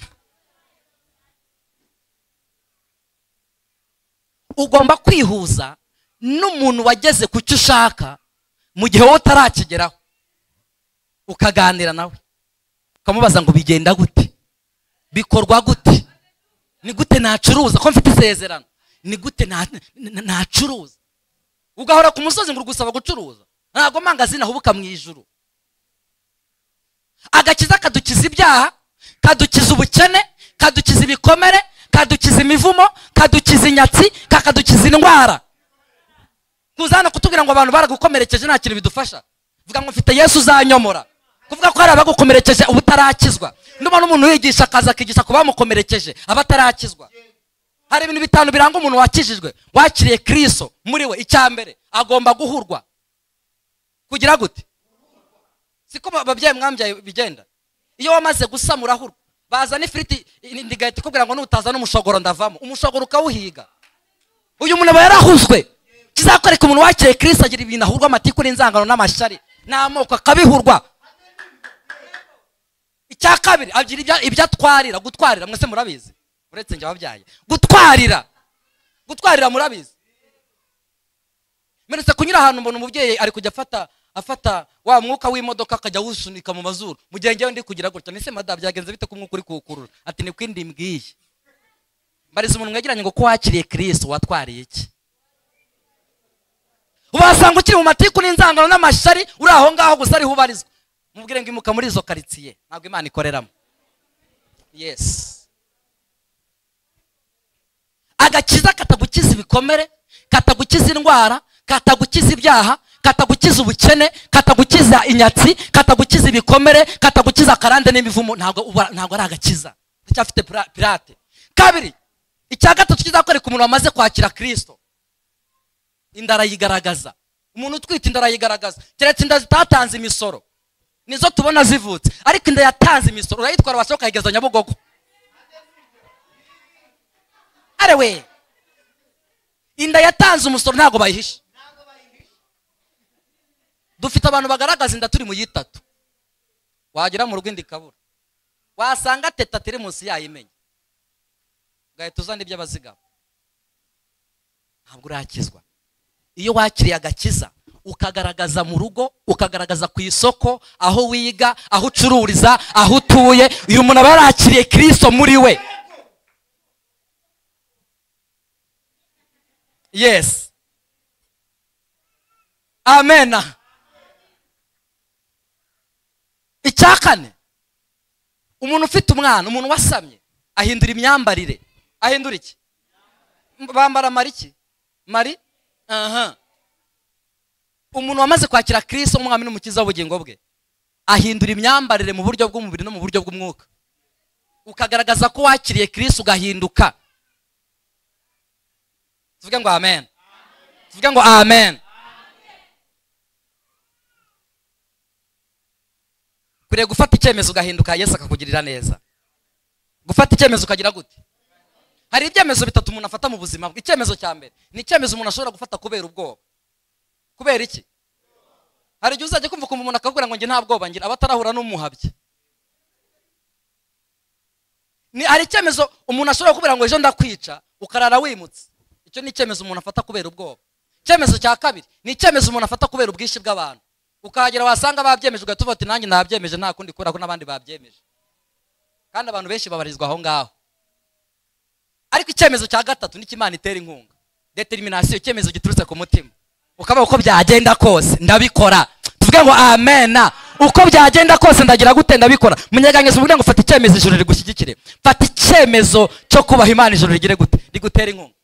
Ugomba kwihuza n'umuntu wageze ku cyo ushaka mu gihe wowe utarakigeraho. Ukaganira nawe. Ukamubaza ngo bigenda gute? bikorwa gute? Ni gute nacuruza ko mfite isezerano? Ni gute nacuruza? Ugahora ku musozi ngo uragusaba gucuruza? Ntago mangazina ahubuka mu ijuru. Agakiza kadukiza ibyaha, kadukiza ubukene, kadukiza ibikomere, kadukiza imivumo, kadukiza inyatsi, kakadukiza indwara. Kuzana kutubwira ngo abantu baragukomerekeje nta kintu bidufasha. Vuga ngo mfite Yesu uzanyomora. Kuvuga ko hari abagukomerekeje ubutarakizwa. Nduma n'umuntu wigisha akaza akigisha ku bamukomerekeje abatarakizwa. Hari ibintu bitanu biranga umuntu wakijijwe, wakiriye Kristo muri we. Icyambere, agomba guhurwa. Kugira gute? Siko babyeyi mwambyaye bigenda. Iyo wamaze gusamura hurwa, bazana ifiriti ndigahita kubwira ngo nutaza n'umushogoro ndavamo. Umushogoro ukawuhiga. Uyu muntu yarahuzwe. Kizakoreka umuntu wakiriye Kristo agira ibintu ahurwa amatiku n'inzangano n'amashari n'amoko akabihurwa. Icya kabiri, agira ibyo atwarira, gutwarira. Mwese murabizi uretse njye wabyaye. Gutwarira murabizi. Meretse kunyura ahantu mbona umubyeyi ari kujya afata wa mwuka w'imodoka akajya wusunika mu mazuru. Mu gihe ngewe ndi kugira gutya, nise madam byagenze bite ku mwuka uri kukurura? Ati ni kwindi mbwiye. Mbariza umuntu mwegeranye ngo ko wakiriye Kristo watwariye iki? Ubasanga ukiri mu matiku n'inzangano n'amashari uri aho ngaho gusa ari hubarizwa. Mubwire ngo imuka muri izo karitsiye, ntabwo Imana ikoreramo. Yes. Agakiza katagukiza ibikomere, katagukiza indwara, katagukiza ibyaha, katagukiza ubukene, katagukiza inyatsi, katagukiza ibikomere, katagukiza karande n'imivumo. Ntabwo ari agakiza. Cyafite pirate. Kabiri, icya gatatu kizakoreka umuntu wamaze kwakira Kristo. Indara yigaragaza. Umuntu utwite indara yigaragaza. Keretse inda zitatanze imisoro nizo tubona zivutse, ariko inda yatanze imisoro urayitwara basohoka yigeza Nyabugogo. Arewe, inda yatanze umusoro ntago bayihisha. Dufite abantu bagaragaza inda turi mu yitatu. Wagira mu rugo indi kabura, wasanga teta tiri munsi yayimenya, gahita uzana iby'abazigaba. Ntabwo urakizwa. Iyo wakiriye agakiza ukagaragaza mu rugo, ukagaragaza ku isoko, aho wiga, aho ucururiza, aho utuye, uyu muntu aba yarakiriye Kristo muri we. Yes. Amen. Icyakane, umuntu ufite umwana, umuntu wasamye ahindura imyambarire. Ahindura iki? Bambara mariki? Mari? Umuntu wamaze kwakira Kristo umwami n'umukiza w'ubugingo bwe ahindura imyambarire mu buryo bw'umubiri no mu buryo bw'umwuka. Ukagaragaza ko wakiriye Kristo ugahinduka. Tuvuge ngo amen. Tuvuge ngo amen. Kure gufata icyemezo ugahinduka Yesu akakugirira neza. Gufata icyemezo ukagira gute? Hari ibyemezo bitatu umuntu afata mu buzima bwe. Icyemezo cya mbere ni icyemezo umuntu ashobora gufata kubera ubwoba. Kubera iki? Hari igihe uzajya kumva umuntu akakubwira ngo nge nta bwoba ngira, abatarahura n'umuhabye. Hari icyemezo umuntu ashobora kubwira ngo ejo ndakwica ukarara wimutse. Icyo ni icyemezo umuntu afata kubera ubwoba. Icyemezo cya kabiri ni icyemezo umuntu afata kubera ubwinshi bw'abantu. Ukahagera wasanga babyemeje ugahita uvuga ati nanjye nabyemeje nta kundi kubera ko n'abandi babyemeje. Kandi abantu benshi babarizwa aho ngaho. Ariko icyemezo cya gatatu ni Imana itera inkunga. Determination, icyemezo giturutse ku mutima. Ukaba uko byagenda kose ndabikora. Tuvuge ngo amen. Uko byagenda kose ndagira gute ndabikora. Munyeganyeze uvuge ngo fata icyemezo ijuru rigushyigikire. Fata icyemezo cyo kubaha Imana ijuru rigire gute? Rigutera inkunga.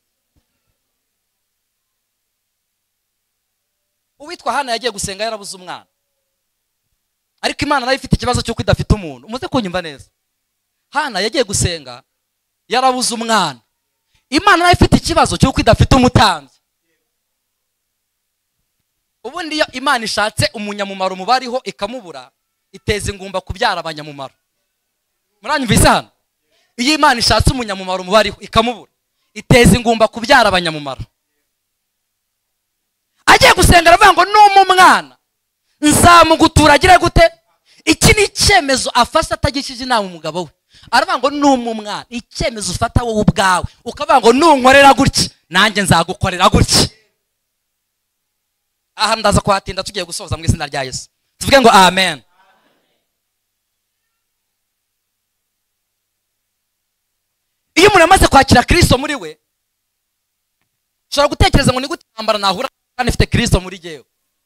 Uwitwa Hana yagiye gusenga yarabuze umwana. Ariko Imana nayo ifite ikibazo cyo kwidafite umuntu. Umuze kunyumva neza. Hana yagiye gusenga yarabuze umwana. Imana nayo ifite ikibazo cyo kwidafite umutambyi. Ubundi iyo Imana ishatse umunyamumaro mubariho ikamubura, iteza ingumba kubyara abanyamumaro. Muranyumvise hano? Iyo Imana ishatse umunyamumaro mubariho ikamubura, iteza ingumba kubyara abanyamumaro. Agiye gusenga aravuga ngo n'umwana nzamugutura agire gute? Iki ni icyemezo afashe atagishije inama umugabo we. Aravuga ngo n'umwana, icyemezo ufata wowe ubwawe ukavuga ngo nunkorera gutya nanjye nzagukorera gutya. Aha ndaza kuhatinda tugiye gusoza mu izina rya Yesu. Tuvuge ngo amen. umuntu yamaze kwakira Kristo muri we, ushobora gutekereza ngo ni gute intambara nahura kandi mfite Kristo muri jyewe.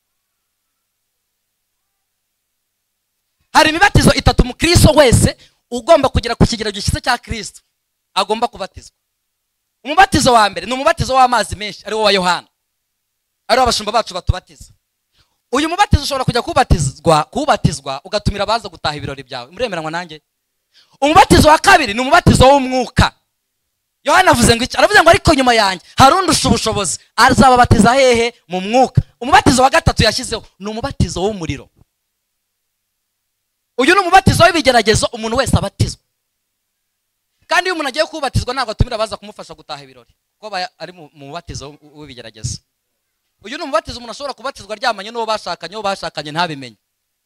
Hari imibatizo itatu mu Kristo wese ugomba kugera ku kigero gishyitse cya Kristo agomba kubatizwa. Umubatizo wa mbere ni umubatizo w'amazi menshi, ari wo wa Yohana, ari wo abashumba bacu batubatiza. Uyu mubatizo ushobora kujya kubatizwa ugatumira abaza gutaha ibirori byawe. Muremeranywa nanjye? Umubatizo wa kabiri ni umubatizo w'umwuka. Yohana avuze ngo iki? Aravuze ngo ariko nyuma yanjye harundusha ubushobozi, azababatiza hehe? Mu mwuka. Umubatizo wa gatatu yashyizeho ni umubatizo w'umuriro. Uyu ni umubatizo w'ibigeragezo umuntu wese abatizwa. Kandi iyo umuntu agiye kubatizwa ntabwo atumira abaza kumufasha gutaha ibirori, kuko ari mu mubatizo w'ibigeragezo. Uyu ni umubatizo umuntu ashobora kubatizwa aryamanye n'uwo bashakanye ntabimenye.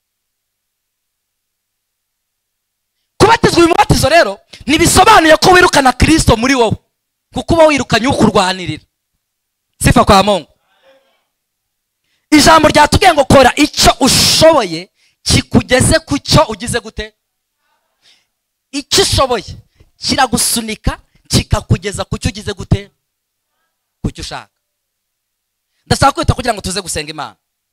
Kubatizwa uyu mubatizo rero ntibisobanuye ko wirukana Kristo muri wowe, kuko uba wirukanye ukurwanirira. Sifa kwa Mungu. Ijambo ryatubwiye ngo kora icyo ushoboye kikugeze ku cyo ugize gute. Icyo ushoboye kiragusunika kikakugeza ku cyo ugize gute, ku cyo ushaka. Ndashaka kwita kugira ngo tuze gusenga Imana.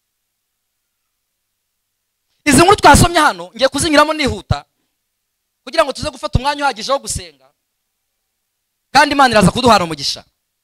Izi nkuru twasomye hano ngiye kuzinyuramo nihuta kugira ngo tuze gufata umwanya uhagije wo gusenga, kandi Imana iraza kuduhana umugisha.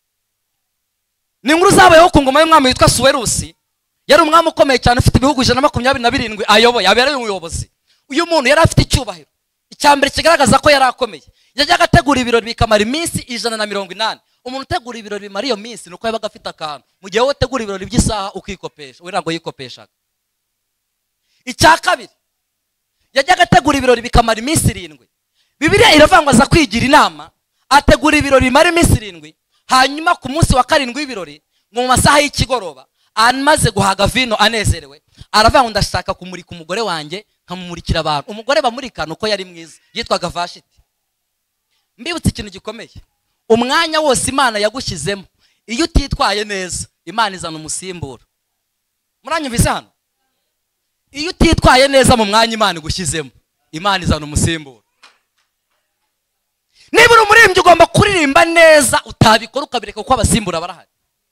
Ni inkuru zabayeho ku ngoma y'umwami witwa Suwerusi. Yari umwami ukomeye cyane ufite ibihugu 127 ayoboye, abereye umuyobozi. Uyu muntu yari afite icyubahiro. Icyambere kigaragaza ko yari akomeye, yajyaga ategura ibirori bikamara iminsi 180. Umuntu utegura ibirori bimara iyo minsi nuko yabaga afite akantu. Mu gihe wowe utegura ibirori by'isaha ukikopesha, we ntabwo yikopeshaga. Icya kabiri, yajyaga ategura ibirori bikamara iminsi 7. Bibiliya iravangwa aza kwigira inama, ategura ibirori bimara iminsi 7. Hanyuma ku munsi wa 7 w'ibirori mu masaha y'ikigoroba, amaze guhaga vino anezerewe, aravanga ndashaka kumurika umugore wanjye nkamumurikira abantu. Umugore bamurika nuko yari mwiza, yitwaga Vashiti. Mbibutse ikintu gikomeye, umwanya wose Imana yagushyizemo, iyo utitwaye neza Imana izana umusimbura. Muranyumvise hano? Iyo utitwaye neza mu mwanya Imana igushyizemo, Imana izana umusimbura. Niba uri umuririmbyi ugomba kuririmba neza, utabikora ukabireka kuko abasimbura barahari.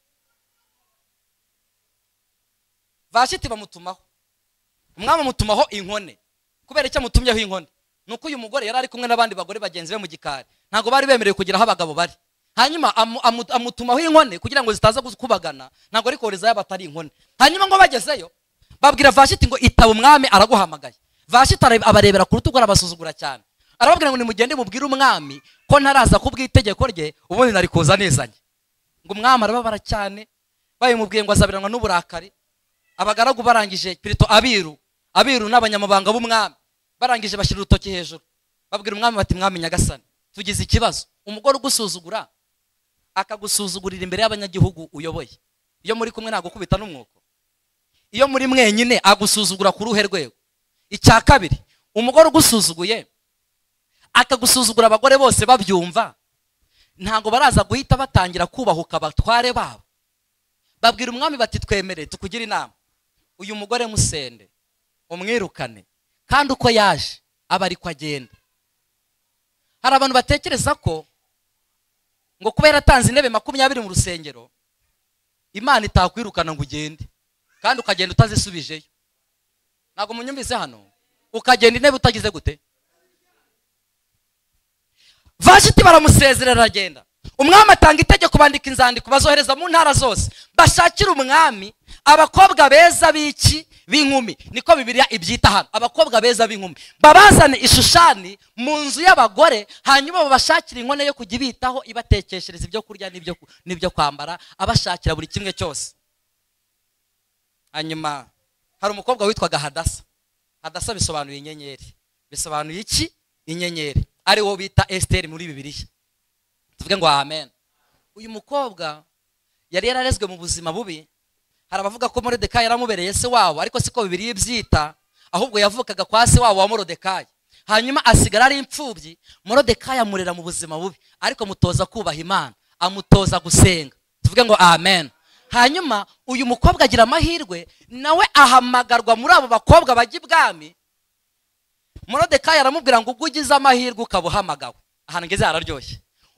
Vashiti bamutumaho, umwami amutumaho inkone. Kubera icyo amutumyeho inkone nuko uyu mugore yari ari kumwe n'abandi bagore bagenzi be mu gikari, ntago bari bemerewe kugira aho abagabo bari. Hanyuma amutumaho inkone kugira ngo zitaza kubagana, ntago ari kohereza y'abatari inkone. Hanyuma ngo bagezeyo babwira Vashiti ngo itaba umwami araguhamagaye. Vashiti abarebera ku rutugu arabasuzugura cyane, arababwira ngo nimugende mubwire umwami ko ntaraza kubw'itegeko rye, ubundi nari kuza nizanye. Ngo umwami arababara cyane, bayimubwiye ngo azabiranwa n'uburakari. Abagaragu barangije Pirito abiru n'abanyamabanga b'umwami barangije bashyira urutoki hejuru, babwira umwami bati mwami nyagasani, tugize ikibazo. Umugore ugusuzugura akagusuzugurira imbere y'abanyagihugu uyoboye, iyo muri kumwe nagukubita n'umwuko, iyo muri mwenyine agusuzugura ku ruhe rwego. Icya kabiri, umugore ugusuzuguye akagusuzugura abagore bose babyumva, ntago baraza guhita batangira kubahuka abatware babo. Babwira umwami bati twemere tukugira inama, uyu mugore musende umwirukane, kandi uko yaje aba ariko agenda. Hari abantu batekereza ko ngo kubera atanze intebe 20 mu rusengero Imana itakwirukana ngo ugende kandi ukagenda utazisubijeyo. Ntago munyumvise hano? Ukagenda intebe utagize gute? Vashiti baramusezerera agenda. Umwami atanga itegeko bandika inzandiko bazohereza mu ntara zose, bashakira umwami abakobwa beza biki b'inkumi, niko Bibiliya ibyita hano, abakobwa beza b'inkumi. Babazane Ishushani mu nzu y'abagore, hanyuma babashakira inkone yo kujya ibitaho, ibatekeshereza ibyo kurya n'ibyo kwambara, abashakira buri kimwe cyose. Hanyuma hari umukobwa witwaga Hadasa. Hadasa bisobanuye inyenyeri. Bisobanuye iki? Inyenyeri. Ari wo bita Esther muri Bibiliya. Tuvuge ngo amen. Uyu mukobwa yari yararezwe mu buzima bubi. Hari abavuga ko Moridekayi yaramubereye se wabo, ariko siko Bibiliya ibyita, ahubwo yavukaga kwa se wabo wa Moridekayi. Hanyuma asigara ari imfubyi. Moridekayi amurera mu buzima bubi, ariko mutoza kubaha Imana, amutoza gusenga. Tuvuge ngo amen. Hanyuma uyu mukobwa agira amahirwe, nawe ahamagarwa muri abo bakobwa bajya ibwami. Moridekayi aramubwira ngo ubwo ugize amahirwe ukabuhamagawe, ahantu ngeze hararyoshye,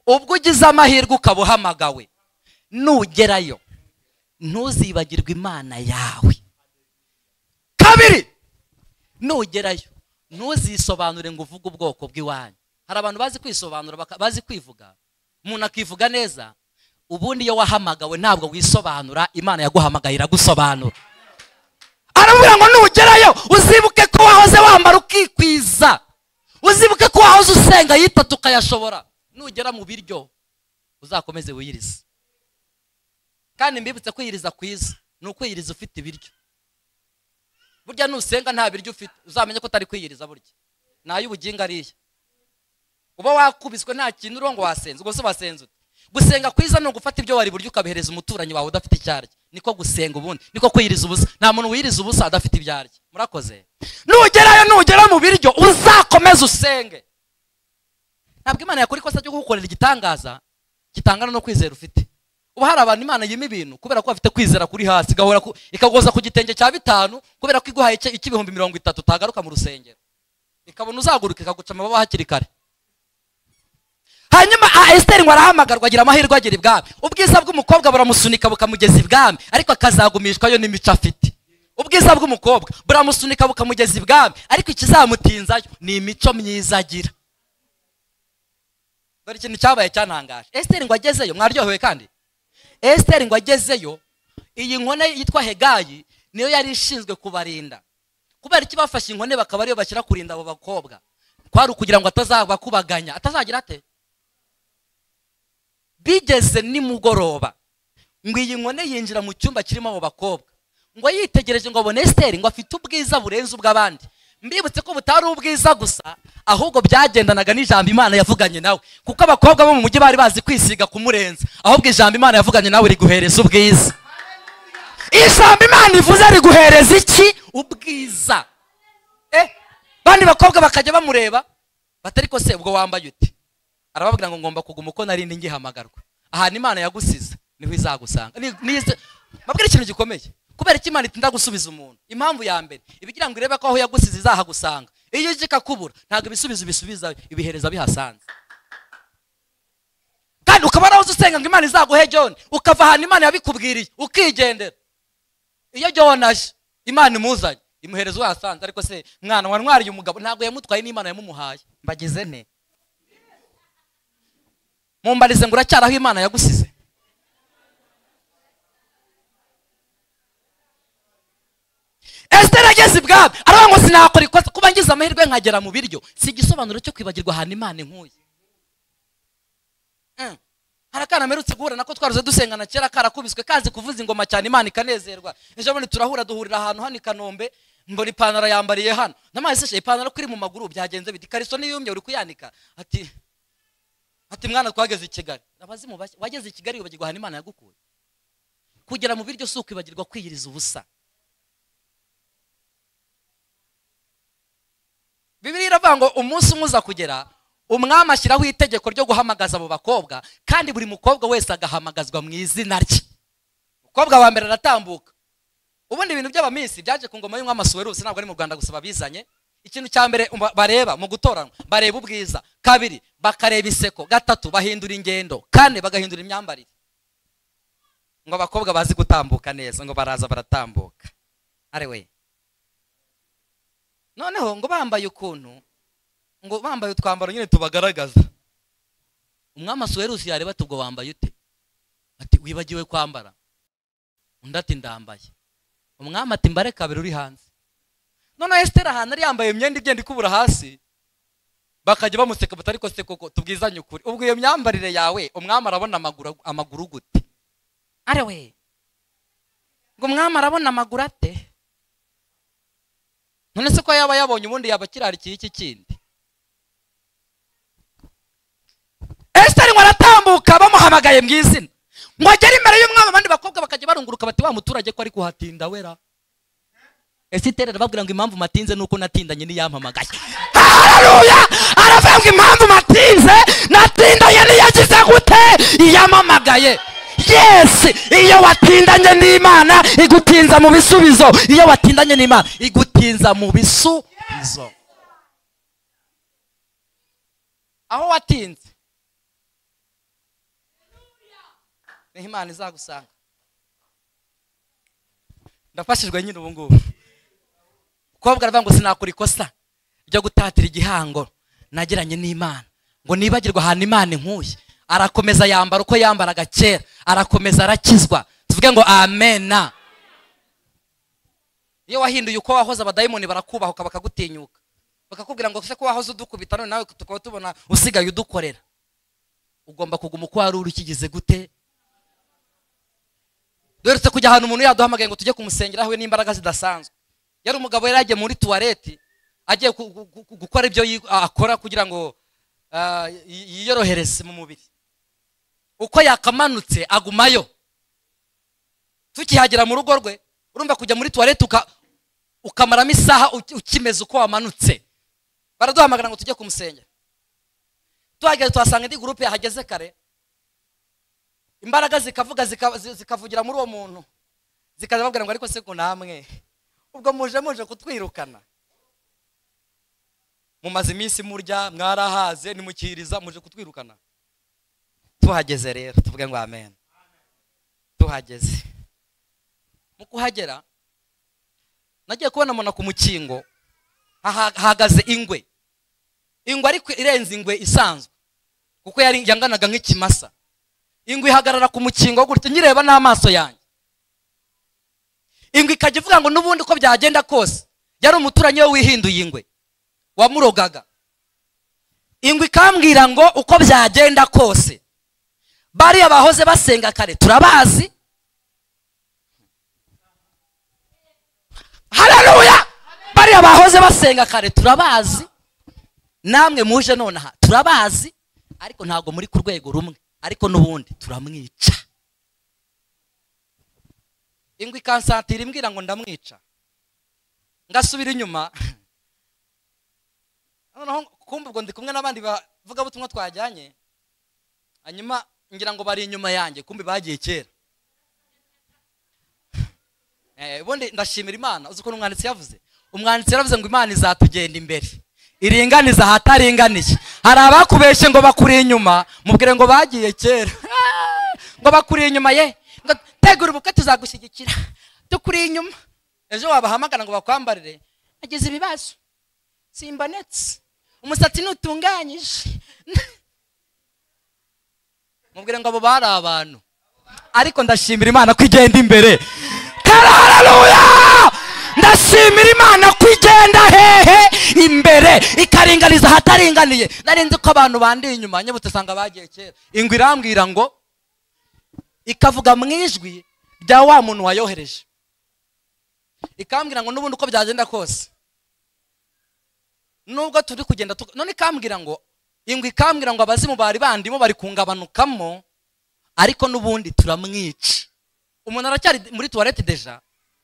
ubwo ugize amahirwe ukaba uhamagawe, nugerayo ntuzibagirwe Imana yawe. Kabiri, nugerayo ntuzisobanure ngo uvuge ubwoko bw'iwanyu. Hari abantu bazi kwisobanura, bazi kwivuga, umuntu akivuga neza. Ubundi iyo wahamagawe ntabwo wisobanura, Imana yaguhamagaye iragusobanura. Aravuga ngo nugerayo uzibuke ko wahoze wambara ukikwiza, uzibuke ko wahoze usenga yitatu ukayashobora. Nugera mu biryo uzakomeze wiyirize. Kandi mbibutse kwiyiriza kwiza ni ukwiyiriza ufite ibiryo. Burya nusenga nta biryo ufite uzamenye ko utari kwiyiriza. Burya nayo ubugingo ariye. Uba wakubiswe nta kintu urongo wasenze, ubwo se wasenze ute? Gusenga kwiza no gufata ibyo wari buryo ukabihereza umuturanyi wawe udafite icyarya. Niko gusenga ubundi, niko kwiyiriza ubusa. Nta muntu wiyiriza ubusa adafite ibyarya. Murakoze. Nugerayo nugera mu biryo uzakomeza usenge. Ntabwo Imana yakora ikosa ryo kugukorera igitangaza kitangana no kwizera ufite. Uba hari abantu Imana yima ibintu kubera ko bafite kwizera kuri hasi, gahora ikagoza ku gitenge cya 5 kubera ko iguhaye ikibihumbi 30 utagaruka mu rusengero. Ikabona uzaguruka ikaguca amababa hakiri kare. Hanyuma Esther ngo arahamagarwa agira amahirwe agira ibwami. Ubwiza bw'umukobwa buramusunika bukamugeza ibwami, ariko akazagumishwa yo n'imico afite. Ubwiza bw'umukobwa buramusunika bukamugeza ibwami, ariko ikizamutinzayo ni imico myiza agira. Dore ikintu cyabaye cyantangaje. Esther ngo agezeyo, mwaryohewe kandi. Esther ngo agezeyo, iyi nkone yitwa Hegayi niyo yari ishinzwe kubarinda. Kubera iki bafashe inkone bakaba ariyo bashyira kurinda abo bakobwa? Kwari ukugira ngo atazaba kubaganya, atazagira ate. Bigeze nimugoroba ngo iyi nkone yinjira mu cyumba kirimo abo bakobwa, ngo yitegereje ngo abone Esther ngo afite ubwiza burenze ubw'abandi. Mbibutse ko butari ubwiza gusa, ahubwo byagendanaga n'ijambo Imana yavuganye nawe, kuko abakobwa bo mu mujyi bari bazi kwisiga kumurenza, ahubwo ijambo Imana yavuganye nawe riguhereza ubwiza. Ijambo Imana ivuze riguhereza iki? Ubwiza. Bandi bakobwa bakajya bamureba batari ko se ubwo wambaye ute? Arababwira ngo ngomba kuguma uko narindi ngihamagarwa. Ahantu Imana yagusiza niho izagusanga. Babwira ikintu gikomeye. Kubera ko Imana itinda gusubiza umuntu. Impamvu ya mbere ibigira ngo irebe ko aho yagusize izahagusanga. Iyo ije kakubura ntabwo ibisubizo bisubiza, ibihereza bihasanze. Kandi ukaba nawe usenga ngo Imana izaguhe John, ukava ahantu Imana yabikubwiriye ukigendera. Iyo John aje Imana imuzanye imuhereza uhasanze, ariko se mwana wanwariye umugabo ntabwo yamutwaye n'Imana yamumuhaye. Mbagize ne mumbarize ngo uracyaraho Imana yagusize? Esther ageze ibwami aravuga ngo sinakora ikosa kuba ngize amahirwe nkagera mu biryo. Si igisobanuro cyo kwibagirwa ahantu Imana inkuye. Harakana merutse guhura nako twaruze dusengana kera, karakubiswe kazi kuvuza ingoma cyane Imana ikanezerwa. Ejo bundi turahura duhurira ahantu hano i Kanombe, mbona ipantaro yambariye hano. Namaze se ipantaro kuri mu maguru byagenze biti, kariso niyumye uri kuyanika. Ati mwana twageze i Kigali. Abazimu wageze i Kigali wibagirwa ahantu Imana yagukuye. Kugera mu biryo suko ibagirwa kwiyiriza ubusa. Bibiliya iravuga ngo umunsi umwe uza kugera umwami ashyiraho itegeko ryo guhamagaza abo bakobwa, kandi buri mukobwa wese agahamagazwa mu izina rye. Umukobwa wa mbere aratambuka. Ubundi ibintu by'abaminsi byaje ku ngoma y'umwami Asuwerusi, ntabwo ari mu Rwanda gusa babizanye. Ikintu cya mbere bareba mu gutoranwa, bareba ubwiza. Kabiri bakareba iseko. Gatatu bahindura ingendo. Kane bagahindura imyambarire. Ngo abakobwa bazi gutambuka neza ngo baraza baratambuka. Are we noneho ngo bambaye ukuntu, ngo bambaye utwambaro nyine tubagaragaza. Umwami Asuwerusi yareba ati ubwo wambaye ute? Ati wibagiwe kwambara. Undi ati ndambaye. Umwami ati mbare kabiri uri hanze. None Esther ahantu ari yambaye imyenda igenda ikubura hasi, bakajya bamuseka batari ko se koko tubwizanye ukuri. Ubwo iyo myambarire yawe umwami arabona amaguru gute? Are we ngo umwami arabona amaguru ate? None se ko yaba yabonye ubundi yaba kirarikiye iki kindi? Esther ngo aratambuka bamuhamagaye mu izina, ngo agere imbere y'umwami. Abandi bakobwa bakajya barunguruka bati wa muturage ko ari kuhatinda wera. Esther arababwira ngo impamvu matinze nuko natindanye niyampamagaye. Haleluya! Aravuga ngo impamvu matinze natindanye niyagize gute? Iyamamagaye. Yes, iyo watindanye n'Imana igutinza mu bisubizo. Iyo watindanye n'Imana igutinza mu bisubizo. Aho watinze niho Imana izagusanga. Ndafashijwe nyine ubu ngubu. Kobwa aravuga ngo sinakora ikosa ryo gutatira igihango nagiranye n'Imana, ngo nibagirwa ahantu Imana inkuye. Arakomeza yambara uko yambaraga kera, arakomeza arakizwa. Tuvuge ngo amen. Iyo wahinduye uko wahoze, abadayimoni barakubahuka bakagutinyuka, bakakubwira ngo se ko wahoze udukubita none nawe tukaba tubona usigaye udukorera. Ugomba kuguma uko wari ukigize gute. Duherutse kujya ahantu umuntu yaduhamagaye ngo tujye kumusengera aho n'imbaraga zidasanzwe. Yari umugabo yari yagiye muri toilette agiye gukora ibyo akora kugira ngo yiyorohereze mu mubiri. Uko yakamanutse agumayo. Tukihagera mu rugo rwe, urumva kujya muri toilette ukamaramo isaha ukimeze uko wamanutse. Baraduhamagara ngo tujye kumusengera. Tuhageze tuhasanga indi groupe yahageze kare. Imbaraga zikavuga zikavugira muri uwo muntu. Zikaza babwira ngo ariko se ko namwe ubwo muje kutwirukana. Mumaze iminsi murya mwarahaze nimukiriza muje kutwirukana. Tuhageze rero tuvuge ngo amen. Tuhageze. Mu kuhagera nagiye kubona mona ku mukingo hahagaze ingwe. Ingwe ariko irenze ingwe isanzwe kuko yari yanganaga nk'ikimasa. Ingwe ihagarara ku mukingo gutyo nyireba n'amaso yanjye. Ingwe ikajya ivuga ngo nubundi ko byagenda kose yari umuturanye we wihinduye ingwe wamurogaga. Ingwe ikambwira ngo uko byagenda kose bari abahoze basenga kare turabazi. Haleluya. Bari abahoze basenga kare turabazi, namwe muje nonaha turabazi, ariko ntago muri ku rwego rumwe, ariko nubundi turamwica. Ingwe ikansatira imbwira ngo ndamwica, ngasubira inyuma. Noneho kumva ubwo ndi kumwe n'abandi bavuga butumwa twajyanye, hanyuma ngira ngo bari inyuma yanjye, kumbe bagiye kera. Ubundi ndashimira Imana. Uzi ko umwanditsi yavuze, umwanditsi yaravuze ngo Imana izatugenda imbere iringaniza ahataringaniye. Hari abakubeshe ngo bakuri inyuma, mubwire ngo bagiye kera. Ngo bakuri inyuma ye, ngo tegura ubukwe tuzagushyigikira tukuri inyuma. Ejo wabahamagara ngo bakwambarire, agize ibibazo simbonetse, umusatsi nutunganyije. Mubwire ngo abo bari abantu, ariko ndashimira Imana kwigenda imbere. Haleluya. Ndashimira Imana kwigenda hehe imbere ikaringaniza hataringaniye. Narinzi ko abantu bandi inyuma nyebutse sanga bagiye kera. Ingwe irambwira ngo ikavuga mu ijwi rya wa muntu wayohereje, ikambwira ngo nubundi uko byagenda kose nubwo turi kugenda none ikambwira ngo ingwe ikambwira ngo abazimu bari bandimo bari kungabanukamo, ariko nubundi turamwica. Umuntu aracyari muri toilette deja.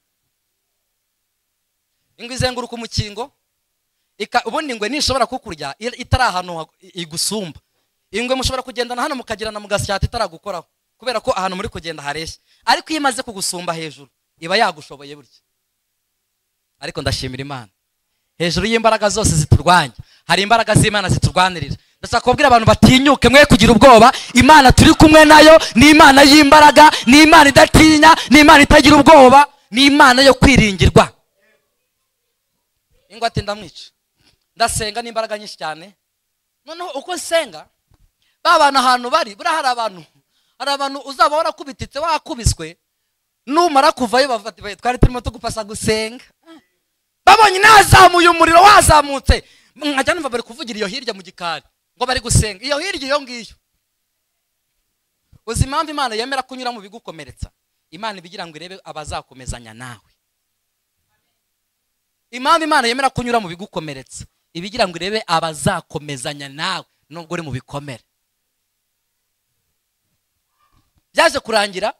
Ingwe izenguruka umukingo, ubundi ingwe nishobora kukurya itari ahantu igusumba. Ingwe mushobora kugendana hano mukagirana mugasyata itaragukoraho kubera ko ahantu muri kugenda hareshya, ariko iyo imaze kugusumba hejuru iba yagushoboye burya. Ariko ndashimira Imana, hejuru y'imbaraga zose ziturwanya hari imbaraga z'Imana ziturwanirira. Ndashaka kubwira abantu batinyuke, mwe kugira ubwoba. Imana turi kumwe nayo ni Imana y'imbaraga, ni Imana idatinya, ni Imana itagira ubwoba, ni Imana yo kwiringirwa. Ingwe ati ndamwica. Ndasenga n'imbaraga nyinshi cyane. Noneho uko nsenga babana ahantu bari bura hari abantu uzaba warakubititse wakubiswe, numara kuvayo bafata twari turimo tugufasha gusenga. Babonye nazamuye umuriro wazamutse, nkajya numva bari kuvugira iyo hirya mu gikari ngo bari gusenga iyo hirya iyo ngiyo. Uzi impamvu Imana yemera kunyura mu bigukomeretsa? Imana ibigira ngo irebe abazakomezanya nawe. Impamvu Imana yemera kunyura mu bigukomeretsa ibigira ngo irebe abazakomezanya nawe nubwo uri mu bikomere. Byaje kurangira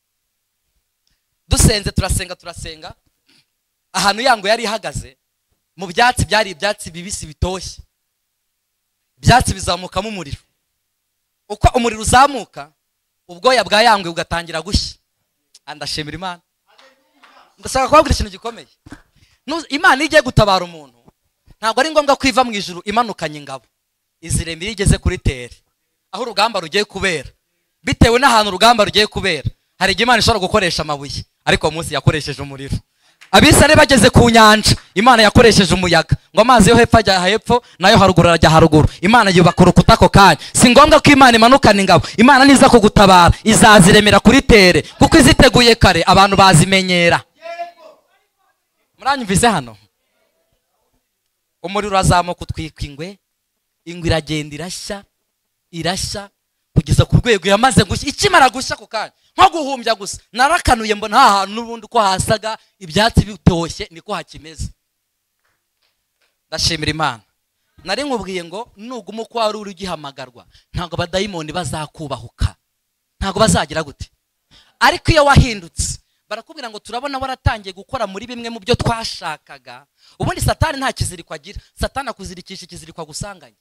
dusenze turasenga ahantu yango yari ihagaze mu byatsi, byari ibyatsi bibisi bitoshye. Ibyatsi bizamukamo umuriro. Uko umuriro uzamuka ubwoya bwa yangwe ugatangira gushya. Andashimira Imana. Ndashaka kubabwira ikintu gikomeye. Imana igiye gutabara umuntu ntabwo ari ngombwa kwiva mu ijuru imanukanye ingabo iziremira igeze kuri tere aho urugamba rugiye kubera. bitewe n'ahantu urugamba rugiye kubera. Hari igihe Imana ishobora gukoresha amabuye, ariko uwo munsi yakoresheje umuriro. Abisirayeli bageze ku nyanja, Imana yakoresheje umuyaga, ngo amazi yo hepfo ajya hepfo nayo haruguru arajya haruguru. Imana yubaka urukuta ako kanya. Si ngombwa ko Imana imanukana ingabo. Imana niza kugutabara izaziremera kuri tere, kuko iziteguye kare abantu bazimenyera. Muranyumvise hano? Umuriro urazamuka utwika ingwe, ingwe iragenda irashya kugeza ku rwego yamaze gushya. Ikimara gushya ako kanya nko guhumbya gusa, narakanuye mbona ahantu n'ubundi ko hasaga ibyatsi bitoshye niko hakimeze. Ndashimira Imana. Nari nkubwiye ngo nuguma uko wari uri ugihamagarwa, ntabwo abadayimoni bazakubahuka, ntabwo bazagira gute. Ariko iyo wahindutse barakubwira ngo turabona waratangiye gukora muri bimwe mu byo twashakaga. Ubundi Satani nta kiziriko agira. Satani akuzirikisha ikiziriko agusanganye.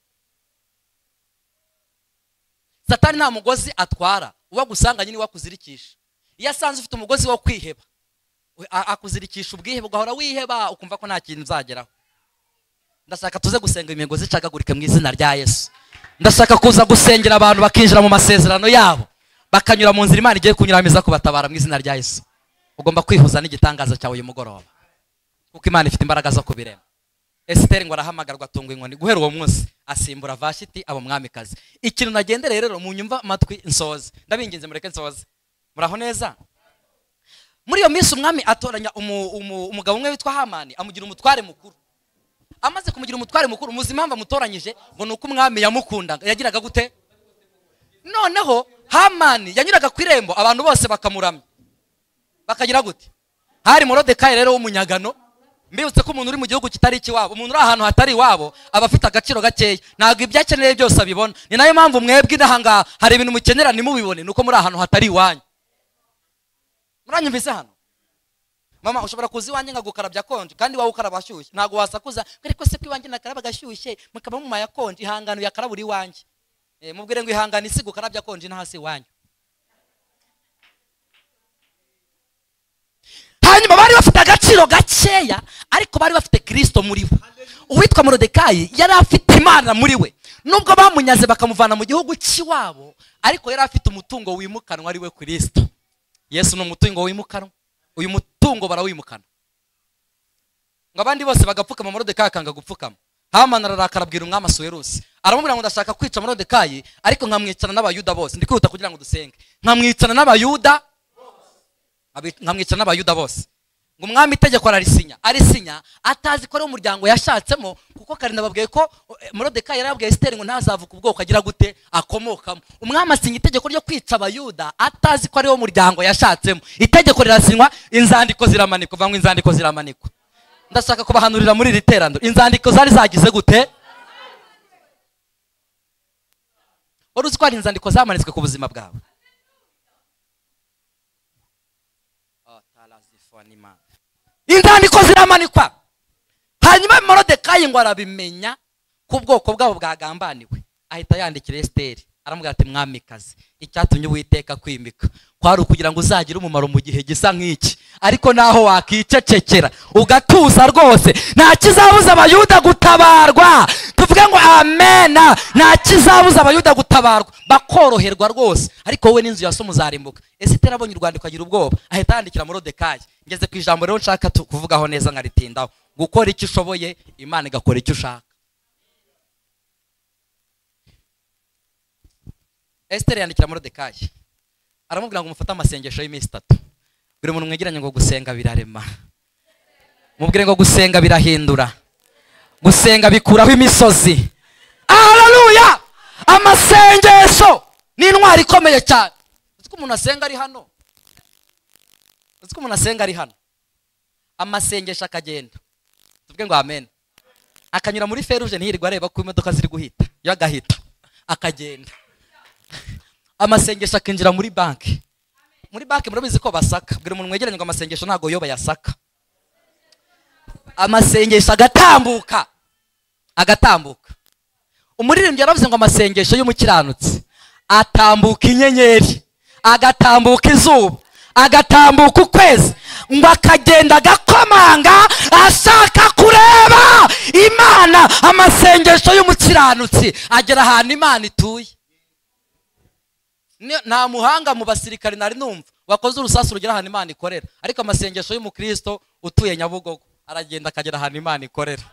Satani nta mugozi atwara, uwa gusanganye ni wakuzirikisha. Iyo asanze ufite umugozi wo kwiheba, akuzirikisha ubwihebe, ugahora wiheba ukumva ko nta kintu uzageraho. Ndashaka tuze gusenga imigozi icagagurike mu izina rya Yesu. Ndashaka kuza gusengera abantu bakinjira mu masezerano yabo, bakanyura mu nzira Imana igiye kunyuramiza kubatabara mu izina rya Yesu. Ugomba kwihuza n'igitangaza cyawe uyu mugoroba, kuko Imana ifite imbaraga zo kubirema. Esiteri ngo arahamagarwa atungwa inkoni, guhera uwo munsi asimbura Vashiti aba mwamikazi. Ikintu nagendereye rero mu nyumva amatwi nsoze, ndabinginze mureke nsoze. Muraho neza? Muri iyo minsi umwami atoranya umugabo umwe witwa Hamani, amugira umutware mukuru. Amaze kumugira umutware mukuru, muzi impamvu amutoranyije? Ngo nuko umwami yamukundaga. Yagiraga gute? Noneho Hamani yanyuraga ku irembo, abantu bose bakamuramya, bakagira gute? Hari Morodekayi rero w'umunyagano. Mbibutse ko umuntu uri mu gihugu kitari ikiwabo, umuntu uri ahantu hatari iwabo aba afite agaciro gakeya, ntabwo ibyo akeneye byose abibona. Ni nayo mpamvu mwebwe inahangaha hari ibintu mukenera nimubibone, nuko muri ahantu hatari iwanyu. Muranyumvise hano? Mama, ushobora kuza iwanjye ngagukarabya konje kandi wawe ukaraba ashyushye, ntabwo wasakuza ariko se kwiwanjye nakaraba gashyushye mukaba mu maya konje, ihangano yakarabura iwanjye. Mubwire ngo ihangane isi gukarabya konje na hasi iwanyu. Hanyuma bari bafite agaciro gakeya, ariko bari bafite Kristo muri bo. Uwitwa Morodekayi yari afite Imana muri we. Nubwo bamunyaze bakamuvana mu gihugu cy'iwabo, ariko yari afite umutungo wimukanwa ari we Kristo. Yesu ni umutungo wimukanwa. Uyu mutungo barawimukana. Ngo abandi bose bagapfukama, Morodekayi akanga gupfukama. Hamani ararakara abwira umwami Asuwerusi, aramubwira ngo ndashaka kwica Morodekayi, ariko nkamwicana n'abayuda bose. Ndi kwihuta kugira ngo dusenge. Nkamwicana n'abayuda bose. Ngo umwami itegeko arisinya atazi ko ari umuryango yashatsemo, kuko kare nababwiye ko Morodekayi yarabwiye Esiteri ngo ntazavuka ubwoko agira gute akomokamo. Umwami asinya itegeko ryo kwica abayuda atazi ko ari wo muryango yashatsemo. Itegeko rirasinywa, inzandiko ziramanikwa. Vangwa inzandiko ziramanikwa. Ndashaka kubahanurira muri iri terambere. Inzandiko zari zagize gute? Wari uzi ko hari inzandiko zamanitswe ku buzima bwawe? Inzandiko ziramanikwa. Hanyuma Morodekayi ngo arabimenya ku bwoko bwabo bwagambaniwe, ahita yandikira Esiteri aramubwira ati mwamikazi, icyatumye Uwiteka kwimika kwari ukugira ngo uzagire umumaro mu gihe gisa nk'iki, ariko naho wakicecekera ugatuza rwose nta kizabuza abayuda gutabarwa. Tuvuge ngo amen. Nta kizabuza abayuda gutabarwa bakoroherwa rwose, ariko wowe n'inzu ya so muzarimbuka. Esiteri abonye urwandiko agira ubwoba, ahita yandikira Morodekayi. Ngeze ku ijambo rero nshaka kuvugaho neza nkaritindaho. Gukora icyo ushoboye, Imana igakora icyo ushaka. Esiteri yandikira Morodekayi, aramubwira ngo mufate amasengesho y'iminsi 3. Buri muntu mwegeranye ngo gusenga birarema. Mubwire ngo gusenga birahindura. Gusenga bikuraho imisozi. Haleluya! Amasengesho ni intwari ikomeye cyane. Uziko umuntu asenga ari hano. Uziko umuntu asenga ari hano. Amasengesho akagenda. Tuvuge ngo amen. Akanyura muri feruje ntiyirirwa areba ko imodoka ziri guhita. Yo agahita akagenda. Amasengesho akinjira muri banki. Muri banki murabizi ko basaka. Bwira umuntu mwegeranye ngo amasengesho ntago yo bayasaka. Amasengesho agatambuka. Umuririmbyi yaravuze ngo amasengesho y'umukiranutsi atambuka inyenyeri, agatambuka izuba, agatambuka ukwezi, ngo akagenda agakomanga ashaka kureba Imana. Amasengesho y'umukiranutsi agera ahantu Imana ituye. nta muhanga mu basirikare nari numva wakoze urusasu rugira ahantu Imana ikorera, ariko amasengesho y'umukristo utuye Nyabugogo aragenda akagera ahantu Imana ikorera.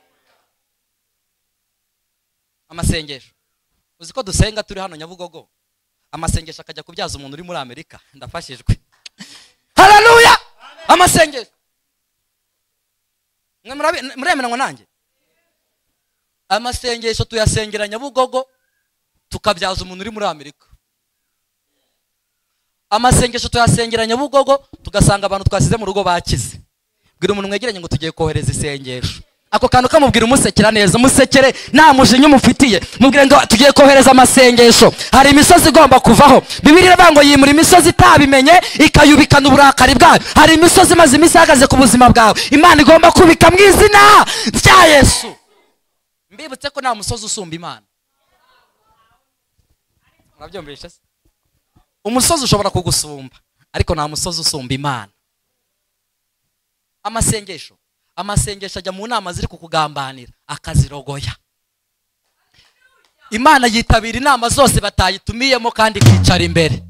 Amasengesho uzi ko dusenga turi hano Nyabugogo, amasengesho akajya kubyaza umuntu uri muri Amerika. Ndafashijwe. Haleluya. Amasengesho muremera ngo nanjye amasengesho tuyasengera Nyabugogo tukabyaza umuntu uri muri Amerika. Amasengesho tuyasengera Nyabugogo tugasanga abantu twasize mu rugo bakize. Bwira umuntu mwegeranye ngo tugiye kohereza isengesho. Ako kantu kamubwira umusekera neza, umusekere nta mujinya umufitiye, mubwire ngo tugiye kohereza amasengesho. Hari imisozi igomba kuvaho. Bibiliya iravuga ngo yimura imisozi itabimenye ikayubikana uburakari bwayo. Hari imisozi maze imisi ihagaze ku buzima bwawe, Imana igomba kubika mu izina rya Yesu. Mbibutse ko nta musozi usumba Imana. Murabyumvishe se? Umusozi ushobora kugusumba, ariko nta musozi usumba Imana. Amasengesho ajya mu nama ziri kukugambanira akazirogoya. Imana yitabira inama zose batayitumiyemo kandi ikicara imbere.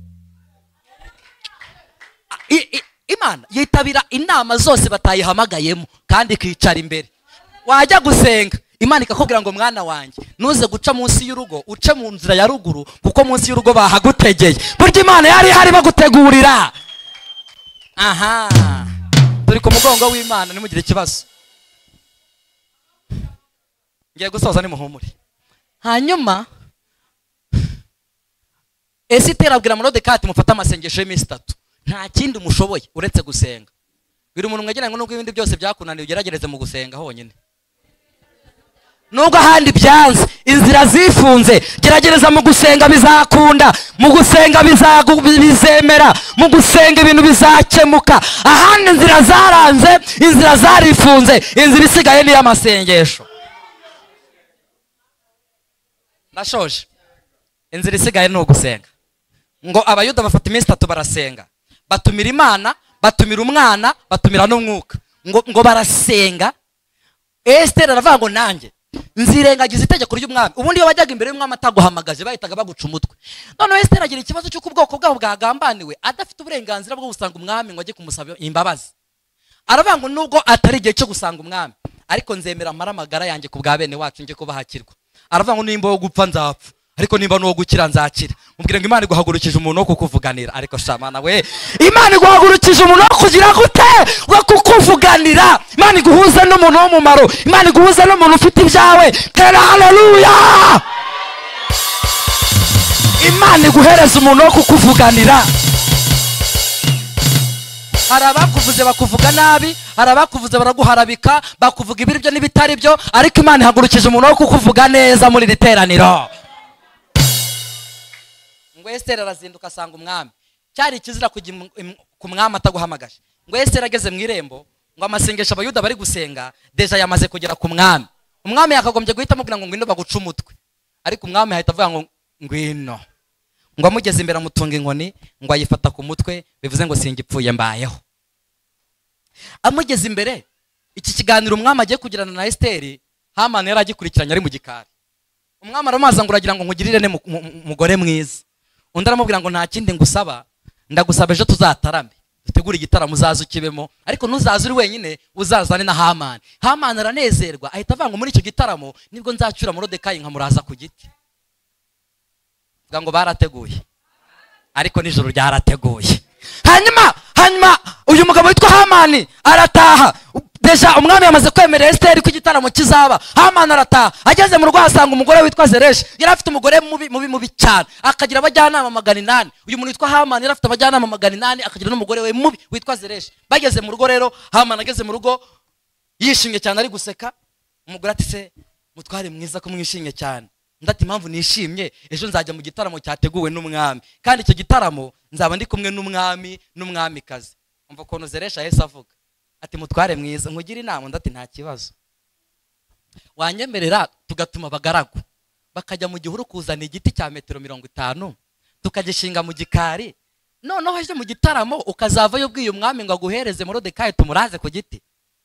Imana yitabira inama zose batayihamagayemo kandi ikicara imbere. Wajya gusenga Imana ikakubwira ngo mwana wanjye nuze guca munsi y'urugo, uce mu nzira ya ruguru, kuko munsi y'urugo bahagutegeye. Burya Imana yari hari bagutegurira. Aha, turi ku mugongo w'Imana, nimugire ikibazo. Ngiye gusoza ni muhumure. Hanyuma Esiteri abwira Moridekayi ati mufate amasengesho y'iminsi 3, nta kindi mushoboye uretse gusenga. Biri umuntu mwegeranye ngo nubwo ibindi byose byakunaniye ugerageze mu gusenga honyine. Nubwo ahandi byanze, inzira zifunze, gerageza mu gusenga bizakunda, mu gusenga bizemera, mu gusenga ibintu bizakemuka. Ahandi inzira zaranze, inzira zarifunze, inzira isigaye ni y'amasengesho. Nashoje. Inzira isigaye ni ugusenga. Ngo abayuda bafata iminsi 3 barasenga, batumira Imana, batumira umwana, batumira n'umwuka. Ngo barasenga. Esiteri aravuga ngo nanjye nzirengagiza itegeko ry'umwami. Ubundi iyo bajyaga imbere y'umwami ataguhamagaje bahitaga baguca umutwe. Noneho Esiteri agira ikibazo cy'uko ubwoko bwabo bwagambaniwe, adafite uburenganzira bwo gusanga umwami ngo ajye kumusaba imbabazi. Aravuga ngo nubwo atari igihe cyo gusanga umwami, ariko nzemera amara yanjye ku bwa bene wacu nje kubahakirwa. Aravuga ngo nimba wo gupfa nzapfa, ariko nimba no gukira nzakira. Mubwire ngo Imana iguhagurukije umuntu wo kukuvuganira. Ariko shamana we, Imana iguhagurukije umuntu wo kugira gute wo kukuvuganira. Imana iguhuza n'umuntu w'umumaro, Imana iguhuza n'umuntu ufite ibyawe. Tera haleluya. Imana iguhereza umuntu wo kukuvuganira. Hari abakuvuze bakuvuga nabi, hari abakuvuze baraguharabika, bakuvuga ibiri byo n'ibitari byo, ariko Imana ihagurukije umuntu wo kukuvuga neza muri riteraniro. Ngo Esiteri arazinduka asanga umwami. Cyari ikizira kujya ku mwami ataguhamagaje. Ngo Esiteri ageze mu irembo, ngo amasengesho abayuda bari gusenga deja yamaze kugera ku mwami. Umwami yakagombye guhita amubwira ngo ngwino baguca umutwe, ariko umwami ahita avuga ngo ngwino. Ngo amugeze imbere amutunga inkoni, ngo ayifata ku mutwe, bivuze ngo singipfuye mbayeho. Amugeze imbere, iki kiganiro umwami agiye kugirana na Esiteri, Hamani yari agikurikiranye ari mu gikari. Umwami aramaza ngo uragira ngo nkugirire ne mugore mwiza. Undi aramubwira ngo nta kindi ngusaba, ndagusaba ejo tuzatarame, dutegura igitaramo uzaza ukibemo, ariko ntuzaza uri wenyine, uzazane na Hamani. Hamani aranezerwa, ahita avuga ngo muri icyo gitaramo nibwo nzacyura Moridekayi nkamuraza ku giti. Vuga ngo barateguye, ariko nijoro ryarateguye. Hanyuma uyu mugabo witwa Hamani arataha. Deja umwami yamaze kwemerera Esiteri ko igitaramo kizaba. Hamani arataha, ageze mu rugo asanga umugore witwa Zereshi. Yari afite umugore mubi cyane, akagira abajyanama 800. Uyu muntu witwa Hamani yari afite abajyanama 800, akagira n'umugore we mubi witwa Zereshi. Bageze mu rugo rero, Hamani ageze mu rugo yishimye cyane ari guseka. Umugore ati se mutware mwiza ko mwishimye cyane. Ndati impamvu nishimye, ejo nzajya mu gitaramo cyateguwe n'umwami, kandi icyo gitaramo nzaba ndi kumwe n'umwamikazi. Umva ukuntu Zereshi ahise avuga ati mutware mwiza nkugira inama. Ndati nta kibazo, wanyemerera tugatuma abagaragu bakajya mu gihuru kuzana igiti cya metero 50 tukagishinga mu gikari, noneho ejo mu gitaramo ukazavayo ubwiye umwami ngo aguhereze Moridekayi tumuraze ku giti.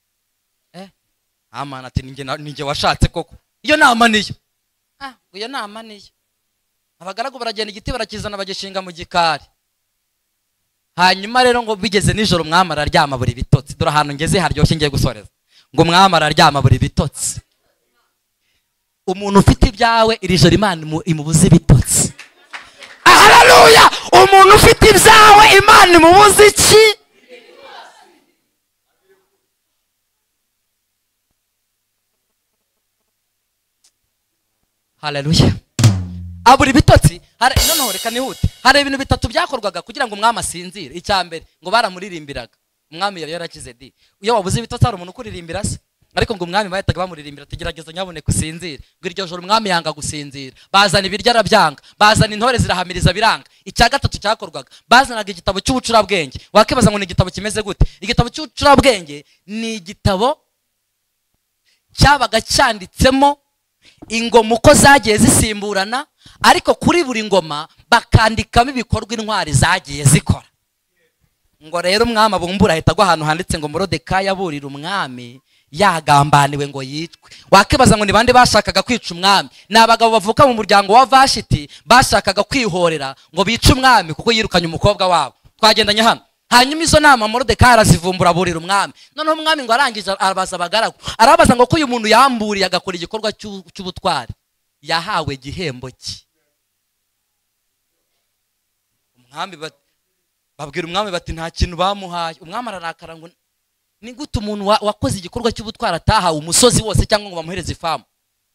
Hamani ati ninjye washatse koko, iyo nama niyo. Iyo nama niyo. abagaragu baragenda igiti barakizana bagishinga mu gikari. Hanyuma rero ngo bigeze nijoro umwami araryama buri bitotsi. Dore ahantu ngeze haryoshye ngiye gusoreza. Ngo umwami araryama buri bitotsi. Umuntu ufite ibyawe iri joro Imana imubuze ibitotsi. Haleluya! Umuntu ufite ibyawe Imana imubuze iki? Haleluya! Aburi bitotsi. Noneho reka nihute. Hari ibintu bitatu byakorwaga kugira ngo umwami asinzire. Icya mbere ngo baramuririmbiraga. Umwami yari yarakize di. Iyo wabuze ibitotsi hari umuntu ukuririmbira se? Ariko ngo umwami bahitaga bamuririmbira tugerageza nyaboneka usinzire. Ngo iryo joro umwami yanga gusinzira. Bazana ibiryo arabyanga. Bazana intore zirahamiriza biranga. Icya gatatu cyakorwaga bazanaga igitabo cy'ubucurabwenge. Wakibaza ngo ni igitabo kimeze gute? Igitabo cy'ubucurabwenge ni igitabo cyabaga cyanditsemo ingoma uko zagiye zisimburana, ariko kuri buri ngoma bakandikamo ibikorwa intwari zagiye zikora. Ngo rero umwami abumbura ahita agwa ahantu handitse ngo Moridekayi aburira umwami yagambaniwe ngo yicwe. Wakibaza ngo ni bande bashakaga kwica umwami? Ni abagabo bavuka mu muryango wa Vashiti bashakaga kwihorera ngo bice umwami kuko yirukanye umukobwa wabo. Twagendanye hano. Hanyuma izo nama Moridekayi arazivumbura aburira umwami. Noneho umwami ngo arangije arabaza abagaragu. Arabaza ngo ko uyu muntu yamburiye agakora igikorwa cy'ubutwari yahawe gihembo ki? Umwami babwira umwami bati nta kintu bamuhaye. Umwami ararakara ngo ni gute umuntu wakoze igikorwa cy'ubutwari atahawe umusozi wose cyangwa ngo bamuhereze ifamu?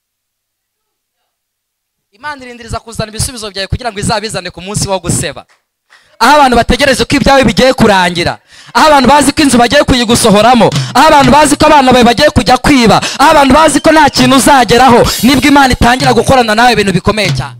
Imana irindiriza kuzana ibisubizo byawe kugira ngo izabizane ku munsi wo guseba. Aho abantu bategereje ko ibyawe bigiye kurangira, aho abantu bazi ko inzu bagiye kuyigusohoramo, aho abantu bazi ko abana bawe bagiye kujya kwiba, aho abantu bazi ko nta kintu uzageraho, nibwo Imana itangira gukorana nawe ibintu bikomeye cyane.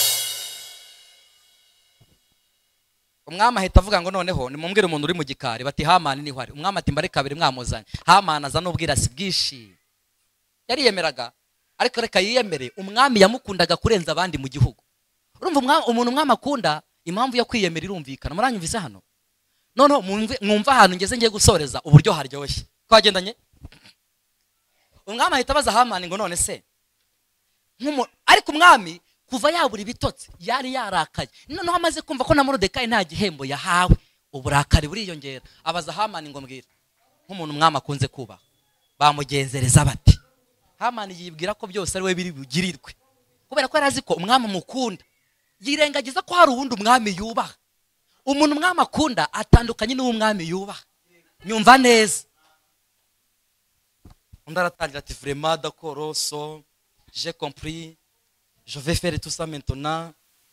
Umwami ahita avuga ngo noneho nimumbwire umuntu uri mu gikari. Bati Hamani niho ari. Umwami ati mbare kabiri mwamuzanye. Hamani aza n'ubwirasi bwishi. Yariyemeraga, ariko reka yiyemere. Umwami yamukundaga kurenza abandi mu gihugu. Urumva umuntu umwami akunda, impamvu yo kwiyemera irumvikana. Muranyumvise hano? Noneho mwumva ahantu ngeze ngiye gusoreza uburyo haryoshye. Twagendanye? Umwami ahita abaza Hamani ngo none se ariko umwami kuva yabura ibitotsi yari yarakaye. Noneho amaze kumva ko na Moridekayi nta gihembo yahawe, uburakari buriyongera. Abaza Hamani ngo mbwira nk'umuntu umwami akunze kuba bamugenzereza bati. Hamani yibwira ko byose ari we biri bugirirwe, kubera ko yarazi ko umwami amukunda. Yirengagiza ko hari uwundi umwami yubaha. Umuntu umwami akunda atandukanye n'uwo umwami yubaha. Nyumva neza. Undi aratangira ati vraiment d'accord, so j'ai compris, je vais faire tout ça maintenant.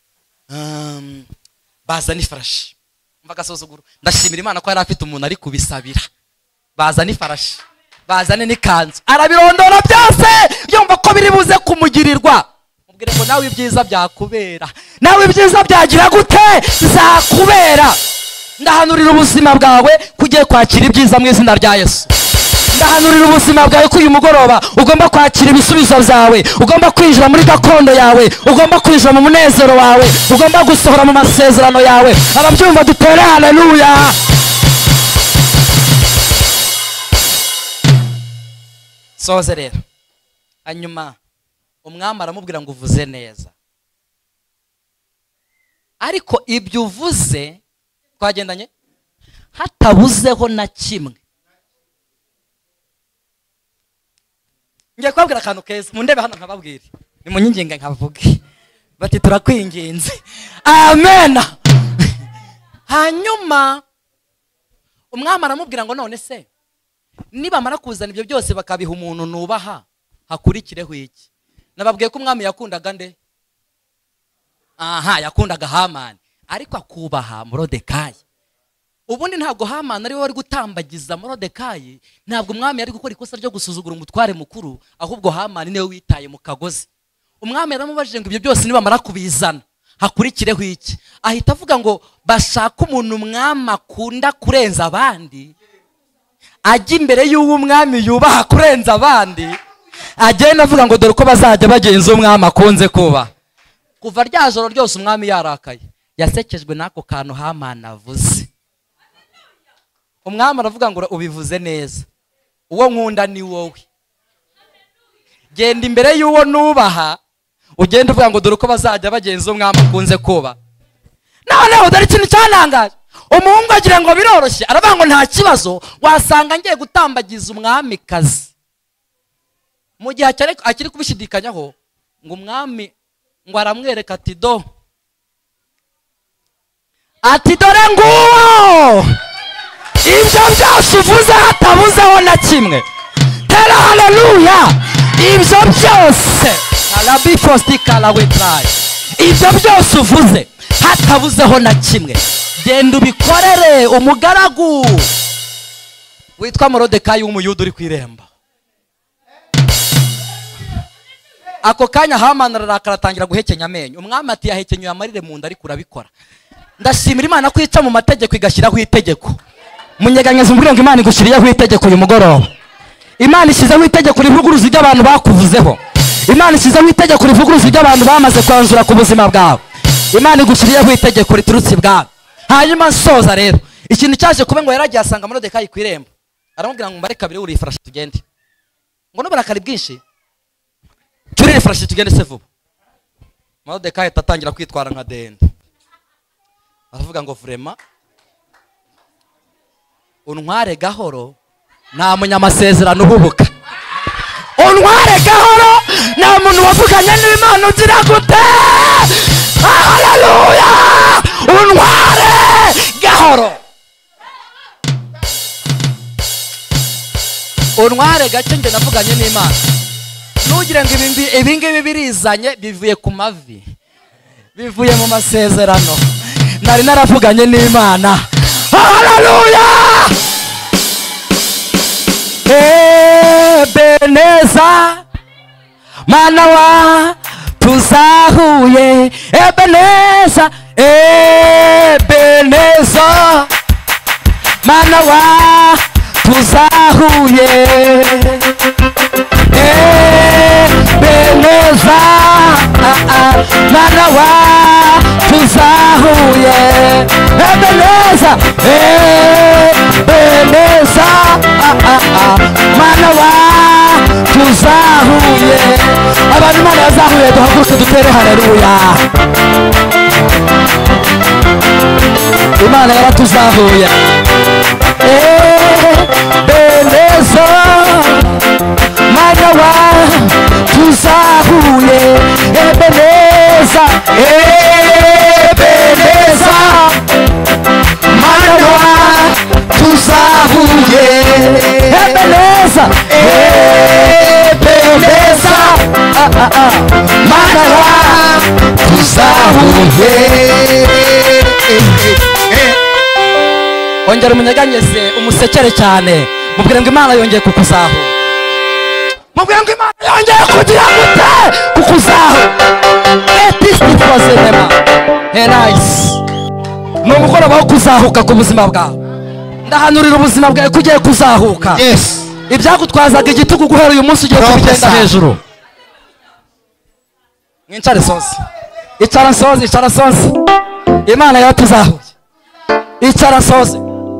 Bazana ifarashi. Umva gasuzuguro. Ndashimira Imana ko yari afite umuntu ari kubisabira. Bazana ifarashi, bazane n'ikanzu, arabirondora byose yumva ko biri buze kumugirirwa. Mubwire ngo nawe ibyiza byakubera, nawe ibyiza byagira gute zakubera. Ndahanurira ubuzima bwawe kugiye kwakira ibyiza mu izina rya Yesu. Ndahanurira ubuzima bwawe ko uyu mugoroba ugomba kwakira ibisubizo byawe, ugomba kwinjira muri gakondo yawe, ugomba kwinjira mu munezero wawe, ugomba gusohora mu masezerano yawe. Ababyumva dutere haleluya. Soze rero. Hanyuma umwami aramubwira ngo uvuze neza, ariko ibyo uvuze twagendanye hatabuzeho na kimwe. Ngiye kubabwira akantu keza, mu ndebe hano nkababwira, ni mu nyinginga nkavuge bati turakwinginze. Amen. Hanyuma umwami aramubwira ngo none se niba mara kuzana ibyo byose bakabiha umuntu nubaha, hakurikireho iki? Nababwiye ko umwami yakundaga nde? Yakundaga Hamani, ariko akubaha Moridekayi. Ubundi ntabwo Hamani ari we wari gutambagiza Moridekayi, ntabwo umwami yari gukora ikosa ryo gusuzugura umutware mukuru, ahubwo Hamani niwe witaye mu kagozi. Umwami yaramubajije ngo ibyo byose niba mara kubizana hakurikireho iki? Ahita avuga ngo bashaka umuntu umwami akunda kurenza abandi, ajya imbere y'uwo umwami yubaha kurenza abandi, agenda avuga ngo dore uko bazajya bagenza umwami akunze kuba. Kuva rya joro ryose umwami yarakaye, yasekejwe n'ako kantu Hamani avuze. Umwami aravuga ngo ubivuze neza, uwo nkunda ni wowe. Genda imbere y'uwo nubaha ugenda uvuga ngo dore uko bazajya bagenza umwami akunze kuba. Noneho dore ikintu cyantangaje, umuhungu agira ngo biroroshye, aravuga ngo nta kibazo, wasanga ngiye gutambagiza umwamikazi. Mu gihe akiri kubishidikanyaho, ngo umwami ngo aramwereka ati ati dore nguwo, ibyo byose uvuze hatabuzeho na kimwe. Tera haleluya. Ibyo byose ibyo byose uvuze hatabuzeho na kimwe, genda ubikorere umugaragu witwa Morodekayi w'umuyuda uri ku irembo. Ako kanya Hamani ararakara atangira guhekenya amenyo. Umwami ati yahekenyuye amarire mu nda ariko urabikora. Ndashimira Imana ko ica mu mategeko igashyiraho itegeko. Munyeganyeze umubwire ngo Imana igushyiriyeho itegeko uyu mugoroba. Imana ishyizeho itegeko rivuguruza ibyo abantu bakuvuzeho. Imana ishyizeho itegeko rivuguruza ibyo abantu bamaze kwanzura ku buzima bwawe. Imana igushyiriyeho itegeko riturutse ibwawe. Hanyuma nsoza rero, ikintu cyaje kuba ngo yaragiye asanga Morodekayi ku irembo, aramubwira ngo mbare kabiri uri ifarashi tugende. Ngo n'uburakari bwinshi, turire ifarashi tugende se vuba. Morodekayi atatangira kwitwara nka dende, aravuga ngo vrema untware gahoro, nta munyamasezerano uhubuka. Untware gahoro, nta muntu wavuganye n'Imana ugira gute. Haleluya. Untware gahoro, untware gake nge navuganye n'Imana. Ntugire ngo ibingibi birizanye bivuye ku mavi, bivuye mu masezerano. Nari naravuganye n'Imana. Haleluya. Ebeneza mana wa tuzahuye. Ebeneza, Ebeneza mana wa tuzahuye. Ebeneza mana wa tuzahuye. Ebeneza, Ebeneza mana wa tuzahuye. Abantu Imana yazahuye duhaguruke dutere haleluya. Imana yaratuzahuye. Ebeneza mana wa tuzahuye. Ebeneza, Ebeneza mana wa tuzahuye. Ebeneza, Ebeneza mana wa tuzahuye. Ongera umunyeganyeze umusekere cyane, mubwire ngo Imana yongeye kukuzahura. Mubwire ngo Imana yongeye kugira gute kukuzahura. Etistifozema nice. Ni umugoroba wo kuzahuka ku buzima bwawe. Ndahanurira ubuzima bwawe kugiye kuzahuka. Yes. Ibyagutwazaga igitugu guhera uyu munsi ugiye kubigenda hejuru. Mwincare sonse. Icara sonse, icara sonse. Imana yaratuzahuye. Icara sonse.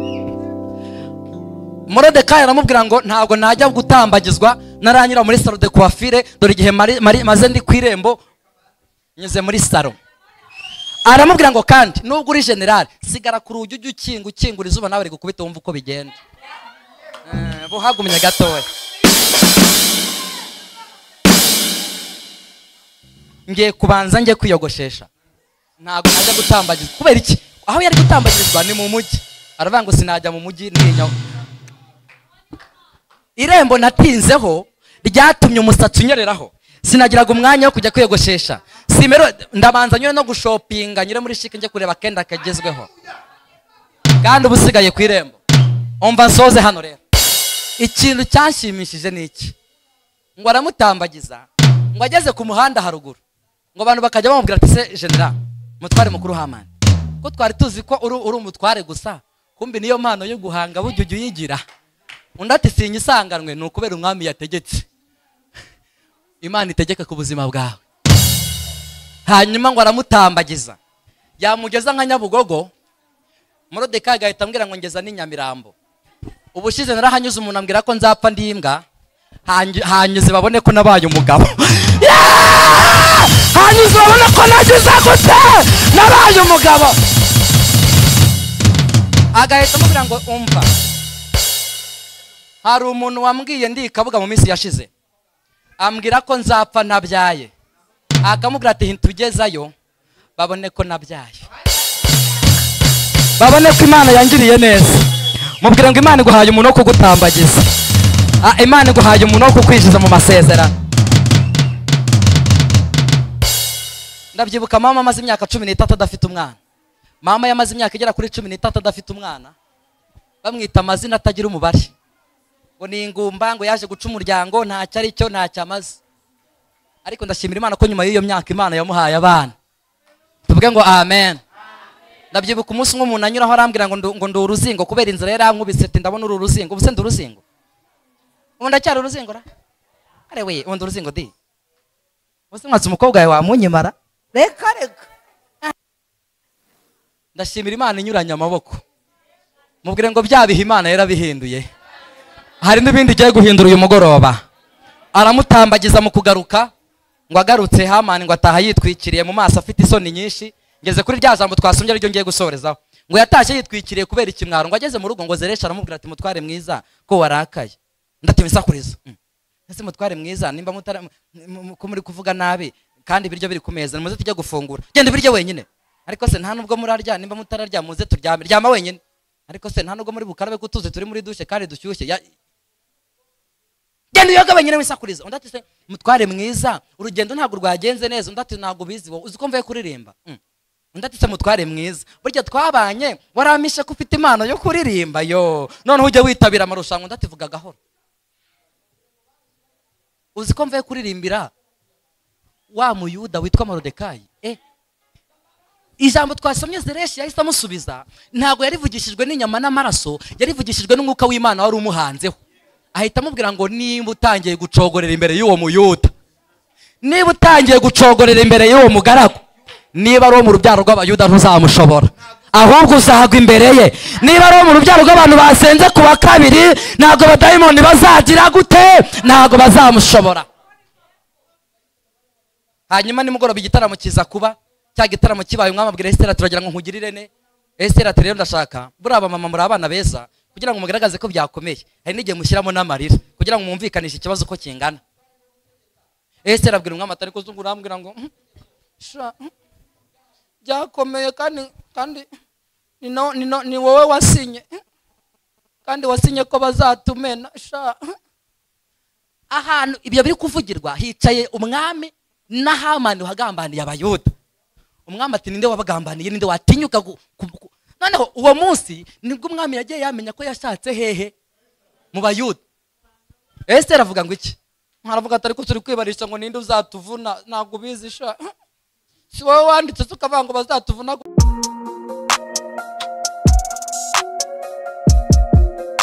Morodekayi aramubwira ngo ntabwo najya gutambagizwa naranyura muri salon de coiffure, dore igihe maze ndi ku irembo nyuze muri salon. Aramubwira ngo kandi nubwo uri general sigara ku rugi ujye ukingura izuba nawe rigukubita wumva uko bigenda. Buhagumye gatoya. Ngiye kubanza ngiye kwiyogoshesha, ntabwo najya gutambagiza. Kubera iki? Aho yari gutambagirizwa ni mu mujyi. Aravuga ngo sinajya mu mujyi ninyaho. Irembo natinzeho ryatumye umusatsi unyereraho, sinagiraga umwanya wo kujya kwiyogoshesha. Simero ndabanza nyure no gushopinga, nyure muri shike nje kureba kenda kagezweho. Kandi ubusigaye ku irembo. Umva nsoze hano rero. Ikintu cyanshimishije ni iki? Ngo aramutambagiza, ngo ageze ku muhanda haruguru, ngo abantu bakajya bamubwira ati se general mutware mukuru Hamani, ko twari tuzi ko uri umutware gusa, kumbe niyo mpano yo guhanga bujye uyigira. Undi ati sinyisanganwe, ni ukubera umwami yategetse. Imana itegeka ku buzima bwawe. Hanyuma ngo aramutambagiza, yamugeza nka Nyabugogo. Morodekayi agahita ambwira ngo ngeza ni Nyamirambo. Ubushize narahanyuze umuntu ambwira ko nzapfa ndi imbwa, hanyuze babone ko nabaye umugabo. nagize gute nabaye umugabo. Agahita amubwira ngo umva, hari umuntu wambwiye ndi Kabuga mu minsi yashize, ambwira ko nzapfa nabyaye. Akamubwira ati tugezayo babone ko nabyaye, babone ko Imana yangiriye neza. Mubwira ngo Imana iguhaye umuntu wo kugutambagiza, Imana iguhaye umuntu wo kukwishiza mu masezerano. Ndabyibuka mama amaze imyaka 13 adafite umwana. Mama yamaze imyaka igera kuri 13 adafite umwana, bamwita amazina atagira umubare, ngo ni ingumba, ngo yaje guca umuryango, ntacyo ari cyo, ntacyo amaze. Ariko ndashimira Imana ko nyuma y'iyo myaka Imana yamuhaye abana. Tuvuge ngo amen. Ndabyibuka umunsi nk'umuntu anyuraho arambwira ngo ndi uruzingo, kubera inzira yari yankubise ati ndabona uru ruzingo. Ubuse ndi uruzingo? Ubu ndacyari uruzingo ra? Are we undi uruzingo di? Ubuse mwatse umukobwa wawe wamunyimara? Reka reka. Ndashimira Imana inyuranye amaboko. Mubwire ngo byabiha Imana yarabihinduye. Hari n'ibindi igiye guhindura uyu mugoroba. Aramutambagiza mu kugaruka, ngo agarutse Hamani ngo ataha yitwikiriye mu maso afite isoni nyinshi. Ngeze kuri rya jambo twasumbye aryo ngiye gusorezaho, ngo yatashye yitwikiriye kubera ikimwaro. Ngo ageze mu rugo ngo Zeresha aramubwira ati mutware mwiza ko warakaye. Ndatima isakuriza. Ese mutware mwiza nimba mutara ko muri kuvuga nabi kandi ibiryo biri ku meza muze tujye gufungura. Genda ibiryo wenyine. Ariko se nta nubwo murarya, nimba mutararya muze turyame. Ryama wenyine. Ariko se nta nubwo muri bukarabe kutuze turi muri dushe kandi dushyushye. Genda yoga wenyine wisakuriza. Undi ati se mutware mwiza urugendo ntabwo rwagenze neza. Undi ati ntabwo bizi wowe uzi ko mvuye kuririmba. Undi ati se mutware mwiza burya twabanye waramishe ko ufite impano yo kuririmba yo none ujye witabira amarushanwa. Undi ati vuga gahoro, uzi ko mvuye kuririmbira wa muyuda witwa Morodekayi. Ijambo twasomye Zereshi yahise amusubiza, ntabwo yarivugishijwe n'inyama n'amaraso, yarivugishijwe n'umwuka w'Imana wari umuhanzeho. Ahita amubwira ngo nimba utangiye gucogorera imbere y'uwo muyuda, niba utangiye gucogorera imbere y'uwo mugaragu, niba ari wo mu rubyaro rw'abayuda ntuzamushobora, ahubwo uzagwa imbere ye. Niba ari wo mu rubyaro rw'abantu basenze ku wa kabiri, ntabwo abadayimoni bazagira gute, ntabwo bazamushobora. Hanyuma nimugoroba igitaramo kiza kuba, cya gitaramo kibaye umwami abwira Esitera turagira ngo nkugirire ne. Esitera ati rero ndashaka buri aba mama muri abana beza kugira ngo mugaragaze ko byakomeye, hari n'igihe mushyiramo n'amarira kugira ngo mwumvikanishe ikibazo ko kingana. Esitera abwira umwami atari kuzungura, ambwira ngo byakomeye kandi ni wowe wasinye kandi wasinye ko bazatumena. Ahantu ibyo biri kuvugirwa hicaye umwami na Hamani wagambaniye abayuda. Umwami ati ninde wabagambaniye, ninde watinyuka noneho uwo munsi nibwo umwami yagiye yamenya ko yashatse hehe mu bayuda. Esitera avuga ngo iki? Mwaravuga atari ko turi kwibarisha ngo ninde uzatuvuna, ntabwo bizi si wowe wanditse tukavuga ngo bazatuvuna.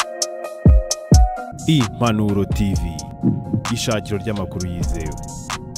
Impanuro TV, ishakiro ry'amakuru yizewe.